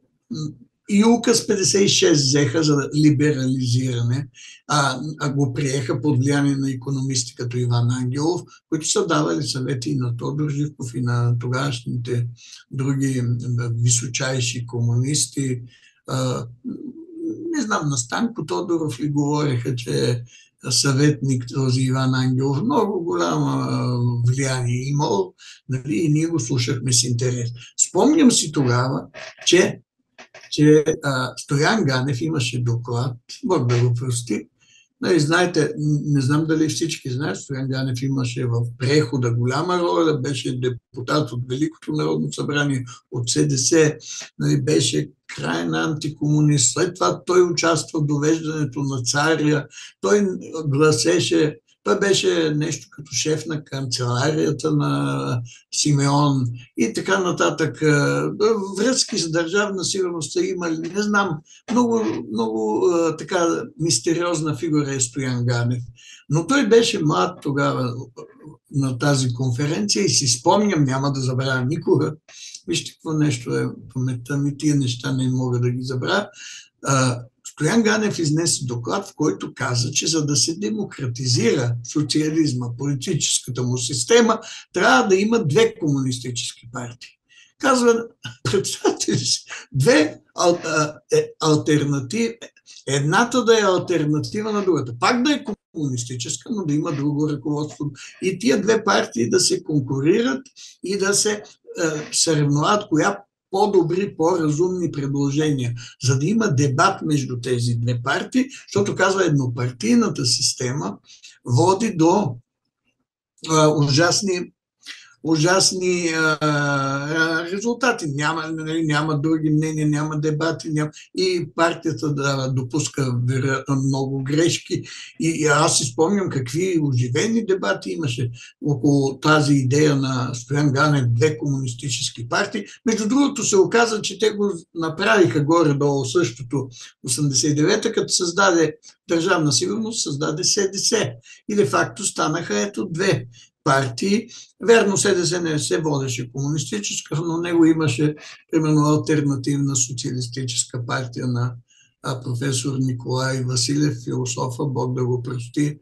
и указ петдесет и шест взеха за либерализиране, а, а го приеха под влияние на икономисти като Иван Ангелов, които са давали съвети и на Тодор Живков, и на тогавашните други височайши комунисти. А, не знам, на Станко Тодоров ли говореха, че е съветник този Иван Ангелов. Много голямо влияние имал, нали, и ние го слушахме с интерес. Спомням си тогава, че че а, Стоян Ганев имаше доклад, Бог да го прости. Нали, знаете, не знам дали всички знаят, Стоян Ганев имаше в прехода голяма роля, беше депутат от Великото народно събрание, от СДС, нали, беше крайен антикомунист. След това той участва в довеждането на царя, той гласеше, той беше нещо като шеф на канцеларията на Симеон и така нататък. Връзки с държавна сигурност са имали, не знам, много, много така мистериозна фигура е Стоян Ганев. Но той беше млад тогава на тази конференция и си спомням, няма да забравя никога. Вижте какво нещо е паметта ми, тия неща не мога да ги забравя. Стоян Ганев изнесе доклад, в който каза, че за да се демократизира социализма, политическата му система, трябва да има две комунистически партии. Казва, представете си, две ал, е, алтернативи, едната да е алтернатива на другата. Пак да е комунистическа, но да има друго ръководство. И тия две партии да се конкурират и да се е, съревноват коя по-добри, по-разумни предложения, за да има дебат между тези две партии, защото казва еднопартийната система води до а, ужасни, ужасни а, резултати. Няма, нали, няма други мнения, няма дебати, няма... и партията да допуска вероятно много грешки. И, и аз си спомням какви оживени дебати имаше около тази идея на Стоян Ганев, две комунистически партии. Между другото се оказа, че те го направиха горе-долу същото осемдесет и девета, като създаде Държавна сигурност, създаде СДС. И де-факто станаха ето две партии. Верно, СДС не се водеше комунистическа, но него имаше примерно алтернативна социалистическа партия на професор Николай Василев, философа, Бог да го прости.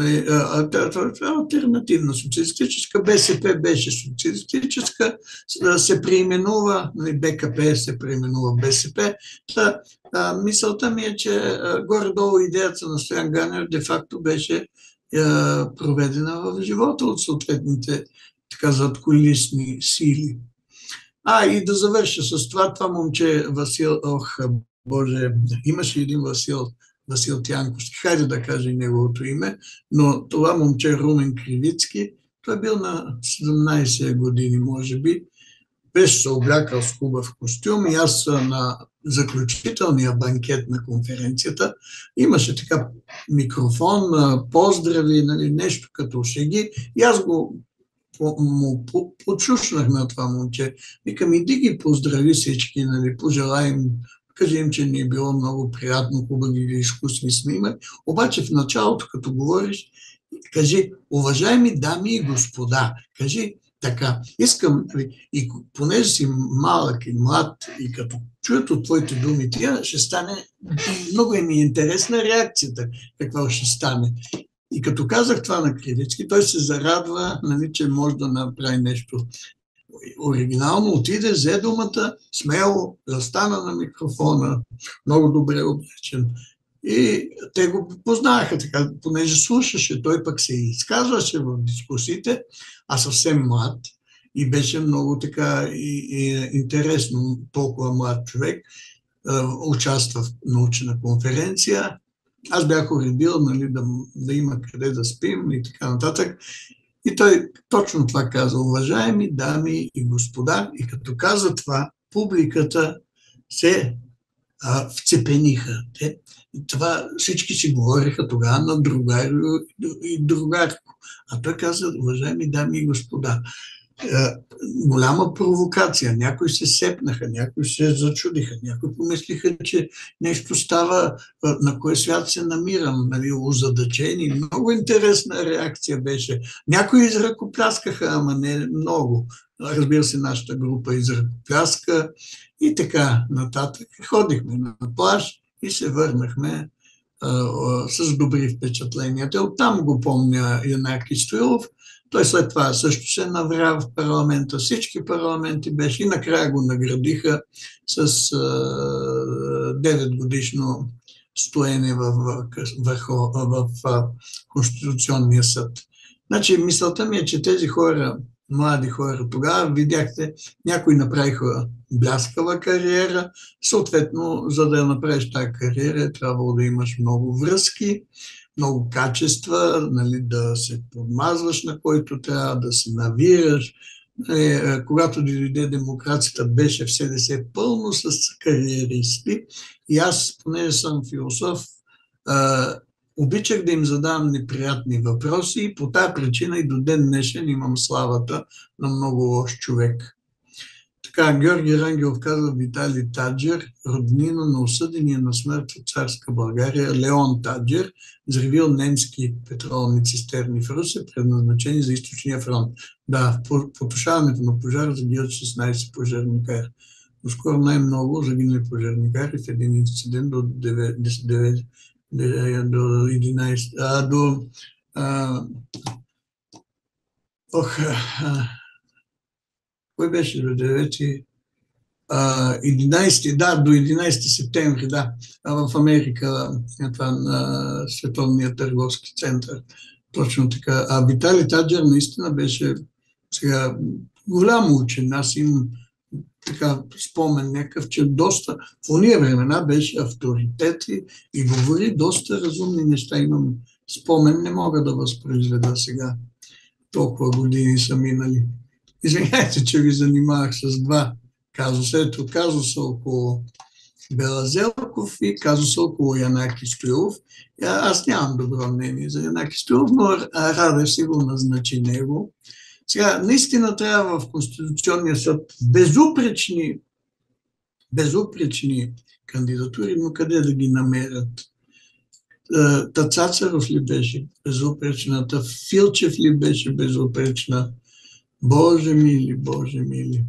Алтернативна социалистическа, БСП беше социалистическа, се преименува, БКП се преименува БСП. Та, мисълта ми е, че горе-долу идеята на Стоян Ганев де-факто беше проведена в живота от съответните така задкулисни сили. А, и да завърша с това, това момче Васил, ох, Боже, имаше един Васил, Васил Тянковски, хайде да кажа и неговото име, но това момче Румен Кривицки, той бил на седемнайсет години, може би, беше се облякал с хубав костюм и аз на заключителния банкет на конференцията имаше така микрофон, поздрави, нали, нещо като шеги и аз го му почушнах на това момче. Викам, иди ги поздрави всички, нали, пожелай им, кажи им, че ни е било много приятно, хубави и изкусни сме имали. Обаче в началото, като говориш, кажи, уважаеми дами и господа, кажи така, искам, и понеже си малък и млад, и като чуят от твоите думи, тия ще стане, много ми е интересна реакцията, каква ще стане. И като казах това на Кривицки, той се зарадва, нали, че може да направи нещо оригинално, отиде, взе думата, смело, застана на микрофона, много добре облечен. И те го познаха така, понеже слушаше, той пък се изказваше в дискусиите, а съвсем млад. и беше много така и, и, интересно, толкова млад човек участва в научна конференция. Аз бях уредил, нали, да, да има къде да спим и така нататък. И той точно това каза: уважаеми дами и господа, и като каза това, публиката се а, вцепениха. Те, и това всички си говориха тогава на другарио и другарко. А той каза: уважаеми дами и господа, е, голяма провокация. Някои се сепнаха, някои се зачудиха, някои помислиха, че нещо става, на кой свят се намирам, нали, озадачени. Много интересна реакция беше. Някои изръкопляскаха, ама не много. Разбира се, нашата група изръкопляска и така нататък. Ходихме на плаж и се върнахме а, а, с добри впечатления. Оттам го помня Янаки Стоилов. Той след това също се навря в парламента, всички парламенти беше и накрая го наградиха с девет годишно стоене в, в, в, в Конституционния съд. Значи, мисълта ми е, че тези хора, млади хора тогава, видяхте, някои направиха бляскава кариера, съответно, за да я направиш тази кариера, е трябвало да имаш много връзки, много качества, нали, да се подмазваш на който трябва, да се навираш. Е, когато дойде демокрацията, беше в СДС пълно с кариеристи и аз, понеже съм философ, а, обичах да им задавам неприятни въпроси и по тази причина и до ден днешен имам славата на много лош човек. Така, Георги Рангелов казва: Виталий Таджер, роднина на осъдения на смърт в царска България Леон Таджер, взривил немски петролни цистерни в Русе, предназначени за източния фронт. Да, в потушаването на пожара загиват шестнайсет пожарникари. Доскоро най-много загинали пожарникари в един инцидент до единайсет, а, до а, ох, а, кой беше до девети? единайсети, да, до единайсети септември, да, в Америка, това на Световния търговски център. Точно така. А Виталий Таджер наистина беше сега голям учен. Аз имам така спомен някакъв, че доста в уния времена беше авторитет и, и говори доста разумни неща. Имам спомен, не мога да възпроизведа сега. Толкова години са минали. Извиняйте, че ви занимавах с два казуса. Ето казуса около Белазелков и казуса около Янаки Стоилов. Аз нямам добро мнение за Янаки Стоилов, но Радев си го назначи него. Сега, наистина трябва в Конституционния съд безупречни, безупречни кандидатури, но къде да ги намерят? Та Цацаров ли беше безупречна? Та Филчев ли беше безупречна? Боже мили, Боже мили.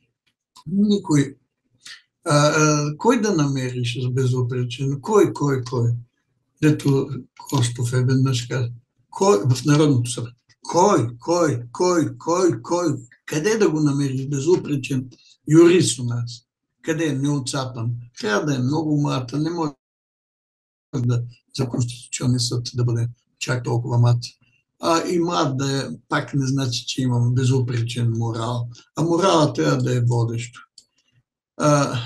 Никой. А, а, кой да намериш с безупречен? Кой, кой, кой? Дето Костов е веднъж каза. Кой в Народното събрание? Кой, кой, кой, кой, кой? Къде да го намериш безупречен юрист у нас? Къде е неоцапан? Трябва да е много млад, не може да за Конституционния съд да бъде чак толкова млад. А и млад да е, пак не значи, че имам безупречен морал. А моралът трябва да е водещо. А,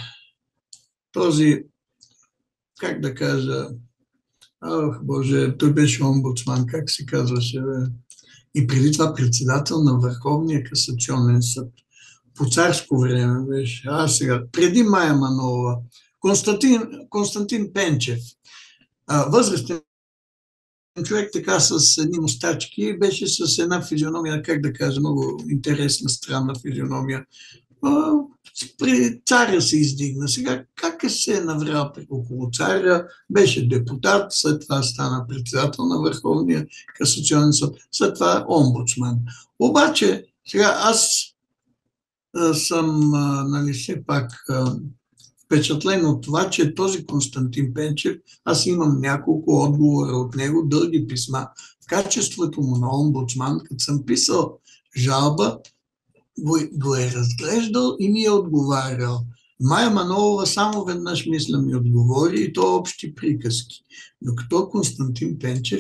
този, как да кажа, ах, Боже, той беше омбудсман, как се казваше, бе? И преди това председател на Върховния касационен съд. По царско време беше. А сега, преди Мая Манолова, Константин, Константин Пенчев, възрастен човек така с едни мустачки, беше с една физиономия, как да кажа, много интересна, странна физиономия. При царя се издигна. Сега как е се наврял около царя? Беше депутат, след това стана председател на Върховния касационен съд, след това омбудсман. Обаче, сега аз а, съм, а, нали, все пак а, впечатлен от това, че този Константин Пенчев, аз имам няколко отговора от него, дълги писма. В качеството му на омбудсман, като съм писал жалба, го, го е разглеждал и ми е отговарял. Мая Манолова само веднъж, мисля, ми отговори и то общи приказки. Докато Константин Пенчев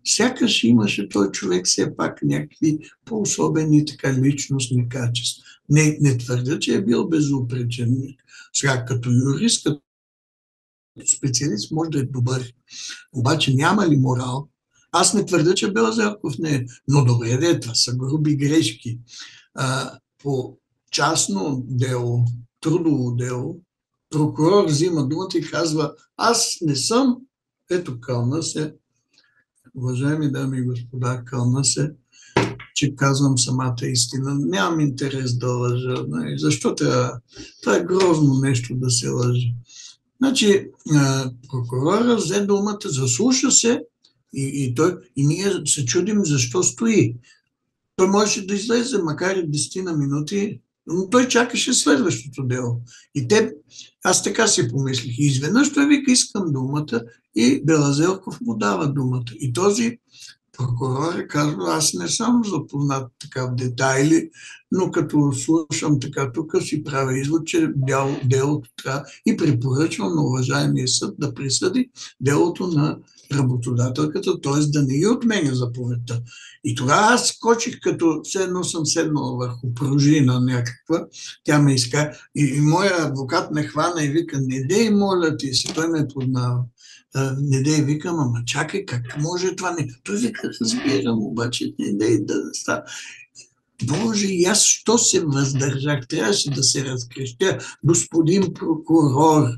сякаш имаше той човек все пак някакви по-особени така личностни качества. Не, не твърдя, че е бил безупречен. Сега като юрист, като специалист може да е добър. Обаче няма ли морал? Аз не твърдя, че Белазелков не е. Но добре, де, това са груби грешки. А, по частно дело, трудово дело, прокурор взима думата и казва: аз не съм, ето кълна се, уважаеми дами и господа, кълна се, че казвам самата истина. Нямам интерес да лъжа. Защо трябва? Това е грозно нещо да се лъжи. Значи, прокурора взе думата, заслуша се и, и, той, и ние се чудим защо стои. Той можеше да излезе, макар и десетина минути, но той чакаше следващото дело. И те, аз така си помислих. И изведнъж той вика: искам думата, и Белазелков му дава думата. И този прокурор казва: аз не съм запознат така в детайли, но като слушам така тук, си правя извод, че делото трябва, и препоръчвам на уважаемия съд да присъди делото на работодателката, т.е. да не ги отменя заповедта. И тогава аз скочих, като все едно съм седнал върху пружина някаква. Тя ме иска и, и моя адвокат ме хвана и вика: не дей, моля ти се, той ме познава. Не дей, викам: ама чакай, как може това не... Той вика: разбирам, обаче не дей да става. Боже, и аз що се въздържах? Трябваше да се разкрещя. Господин прокурор,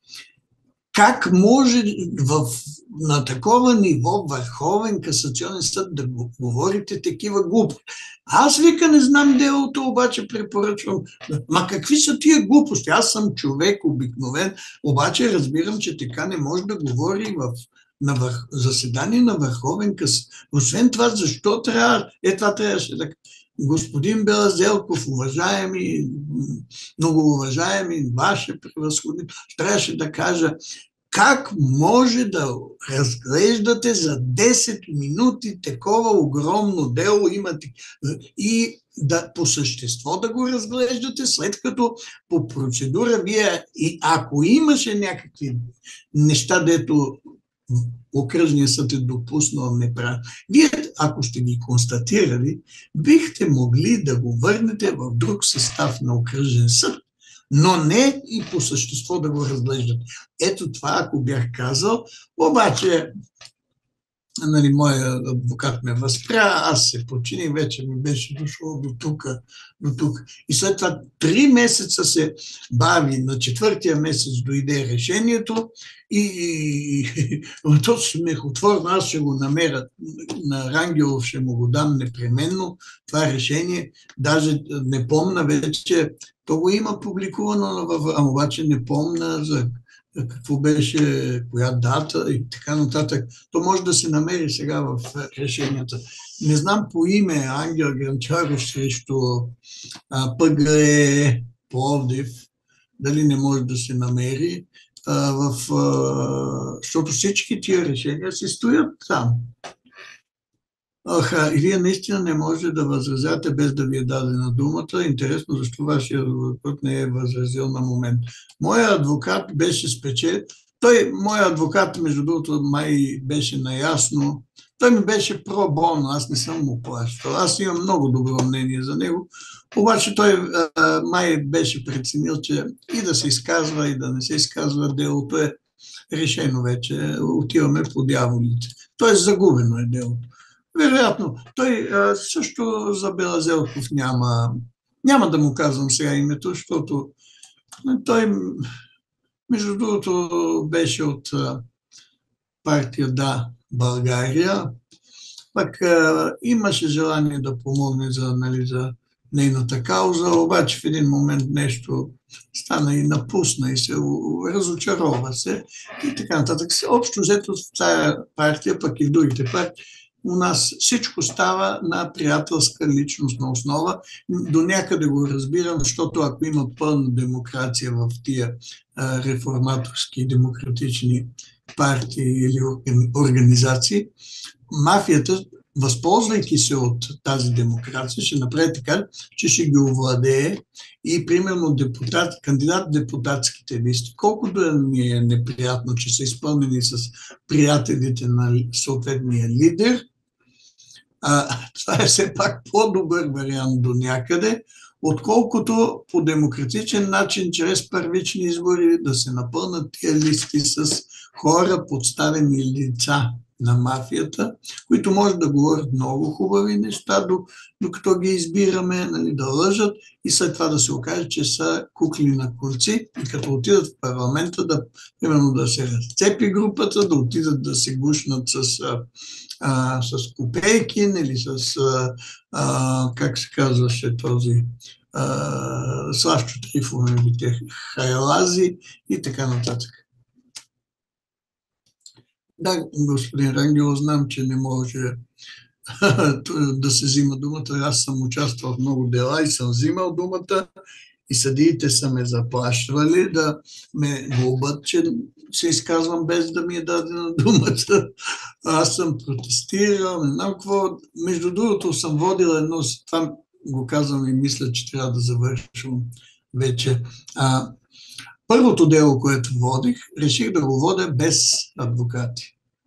как може в, на такова ниво Върховен касационен съд да говорите такива глупости? Аз, вика, не знам делото, обаче препоръчвам. Ма какви са тия глупости? Аз съм човек обикновен, обаче разбирам, че така не може да говори в на вър... заседание на Върховен касационен. Освен това, защо трябва? Е, това трябваше да... Господин Белазелков, уважаеми, много уважаеми, ваше превъзходителство, трябваше да кажа: как може да разглеждате за десет минути такова огромно дело, имате, и да по същество да го разглеждате, след като по процедура вие, и ако имаше някакви неща, дето окръжният съд е допуснал неправилно, вие, ако сте ги констатирали, бихте могли да го върнете в друг състав на окръжен съд, но не и по същество да го разглеждат. Ето това, ако бях казал, обаче, нали, моя адвокат ме възпря, аз се починих, вече ми беше дошло до тук, до тук. И след това три месеца се бави, на четвъртия месец дойде решението и, и, и то смехотворно, аз ще го намеря, на Рангелов ще му го дам непременно, това решение, даже не помня вече, то го има публикувано, а обаче не помня за какво беше, коя дата и така нататък. То може да се намери сега в решенията. Не знам по име Ангел Гранчаров срещу ПГЕ Пловдив, дали не може да се намери, а, в, а, защото всички тия решения се стоят там. Аха, и вие наистина не можете да възразяте без да ви е дадена думата. Интересно, защо вашия адвокат не е възразил на момент. Моя адвокат беше спечел. Той, моя адвокат, между другото, май беше наясно. Той ми беше про-бонно, аз не съм му плащал. Аз имам много добро мнение за него. Обаче той а, май беше преценил, че и да се изказва, и да не се изказва, делото е решено вече. Отиваме по дяволите. Тоест загубено е делото. Вероятно. Той а, също за Белазелков няма, няма да му казвам сега името, защото той, между другото, беше от а, партия Да, България, пък а, имаше желание да помогне за, нали, за нейната кауза, обаче в един момент нещо стана и напусна и се разочарова се и така нататък. Общо взето в тази партия, пък и в другите партии, у нас всичко става на приятелска личностна основа. До някъде го разбирам, защото ако има пълна демокрация в тия а, реформаторски демократични партии или организации, мафията възползвайки се от тази демокрация, ще направи така, че ще ги овладее и примерно депутат, кандидат депутатските листи, колкото да ми е неприятно, че са изпълнени с приятелите на съответния лидер, а, това е все пак по-добър вариант до някъде, отколкото по демократичен начин, чрез първични избори, да се напълнат тия листи с хора, подставени лица на мафията, които може да говорят много хубави неща, докато ги избираме, нали, да лъжат и след това да се окаже, че са кукли на конци и като отидат в парламента, да, примерно да се разцепи групата, да отидат да се гушнат с, а, с копейки, или с, а, а, как се казваше този, а, Славчо Трифоновите хайлази и така нататък. Да, господин Рангелов, знам, че не може да се взима думата. Аз съм участвал в много дела и съм взимал думата и съдиите са ме заплашвали да ме глобат, че се изказвам без да ми е дадена думата. Аз съм протестирал, не знам какво. Между другото съм водил едно, това го казвам и мисля, че трябва да завършвам вече. А, Първото дело, което водих, реших да го водя без адвокати.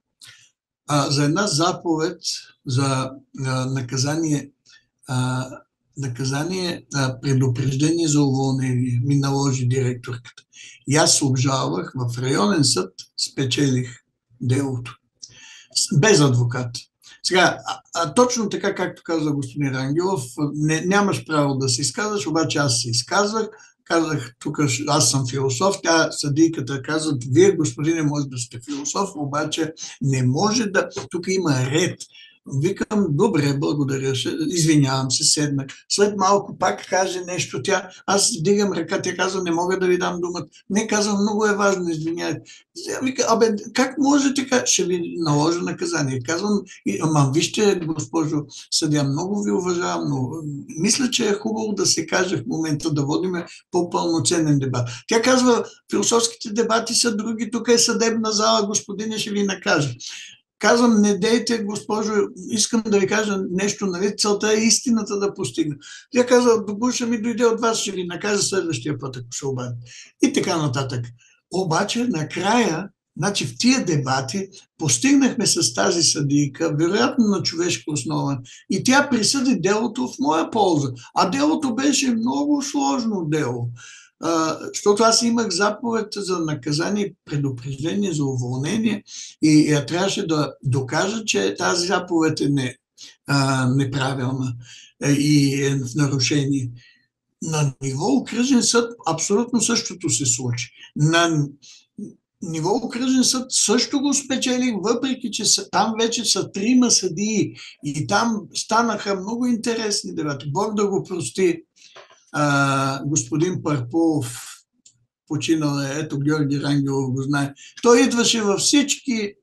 А, за една заповед за а, наказание, а, наказание а, предупреждение за уволнение ми наложи директорката. И аз обжалвах в районен съд, спечелих делото. Без адвокат. Сега, а, а точно така, както каза господин Рангелов, не, нямаш право да се изказваш, обаче аз се изказвах. Казах, тук аз съм философ, тя съдийката казва, вие, господине, може да сте философ, обаче не може да, тук има ред. Викам, добре, благодаря, извинявам се, седнах. След малко пак каже нещо тя, аз дигам ръка, тя казва, не мога да ви дам думата. Не, казвам, много е важно, извинявайте. Вика, абе, как може така? Ще ви наложа наказание. Казвам, ама вижте, госпожо съдия, много ви уважавам, но мисля, че е хубаво да се каже в момента, да водиме по-пълноценен дебат. Тя казва, философските дебати са други, тук е съдебна зала, господине ще ви накаже. Казвам, не дейте, госпожо, искам да ви кажа нещо, нали, целта е истината да постигна. Тя казва, до гуша ми дойде от вас, ще ви накажа следващия път, ако се обади. И така нататък. Обаче, накрая, значи в тия дебати постигнахме с тази съдийка, вероятно на човешка основа, и тя присъди делото в моя полза. А делото беше много сложно дело. Uh, защото аз имах заповед за наказание, предупреждение за уволнение и я трябваше да докажа, че тази заповед е не, uh, неправилна и е в нарушение. На ниво окръжен съд абсолютно същото се случи. На ниво окръжен съд също го спечелих, въпреки че са, там вече са трима съдии и там станаха много интересни дебати. Бог да го прости. Uh, господин Парпов, починал е, ето Георги Рангелов го знае. Той идваше във всички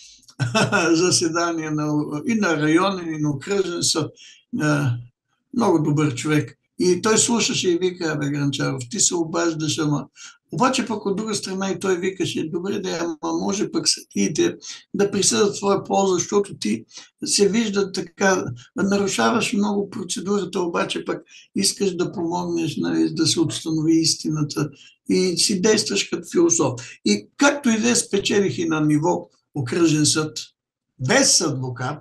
заседания на, и на районен, и на окръжен съд. Uh, много добър човек. И той слушаше и вика, бе, Гранчаров, ти се обаждаш, ама... Обаче пък от друга страна и той викаше, добре, да, ама може пък съдиите да присъдат своя полза, защото ти се вижда така, нарушаваш много процедурата, обаче пък искаш да помогнеш, нали, да се установи истината и си действаш като философ. И както и да спечелих и на ниво окръжен съд, без адвокат,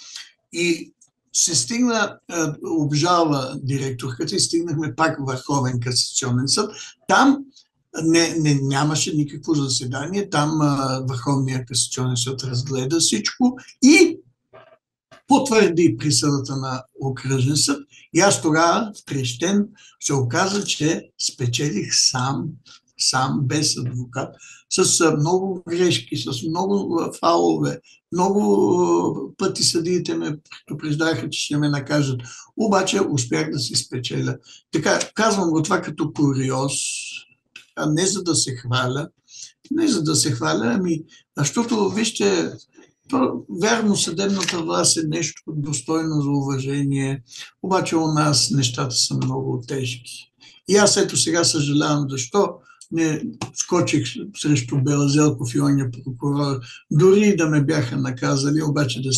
и се стигна, обжалва директорката и стигнахме пак в Върховен касационен съд. Там не, не, нямаше никакво заседание, там а, Върховният касационен съд разгледа всичко и потвърди присъдата на окръжен съд. И аз тогава, втрещен, се оказа, че спечелих сам, сам без адвокат, с много грешки, с много фалове. Много пъти съдиите ме предупреждаха, че ще ме накажат. Обаче успях да си спечеля. Така, казвам го това като куриоз, а не за да се хваля, не за да се хваля, ами, защото, вижте, то, вярно, съдебната власт е нещо достойно за уважение, обаче у нас нещата са много тежки. И аз ето сега съжалявам защо не скочих срещу Белазелков и оня прокурор, дори да ме бяха наказали, обаче да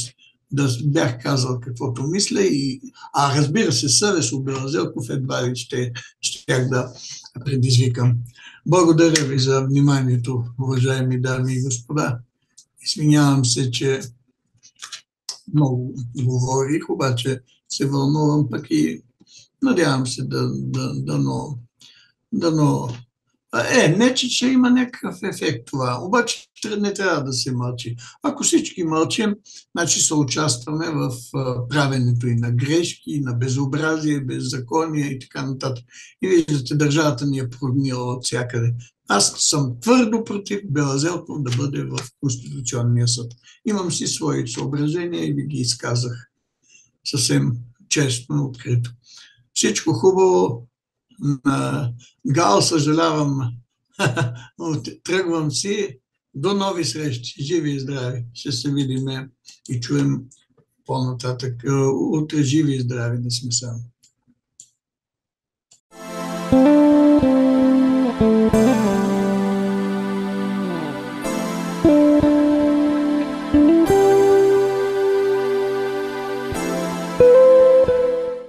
да бях казал каквото мисля. И, а разбира се, съвест от Белазелков едва ли ще, щях да предизвикам. Благодаря ви за вниманието, уважаеми дами и господа. Извинявам се, че много говорих, обаче се вълнувам пък и надявам се да, да, да, но, да, но Е, не, че ще има някакъв ефект това, обаче не трябва да се мълчи. Ако всички мълчим, значи се участваме в правенето и на грешки, и на безобразие, беззаконие и така нататък. И виждате, държавата ни е прогнила от всякъде. Аз съм твърдо против Белазелков да бъде в Конституционния съд. Имам си свои съображения и ви ги изказах съвсем честно, открито. Всичко хубаво. На Гал, съжалявам, тръгвам си. До нови срещи. Живи и здрави. Ще се видим и чуем по-нататък. Утре живи и здрави да сме сами.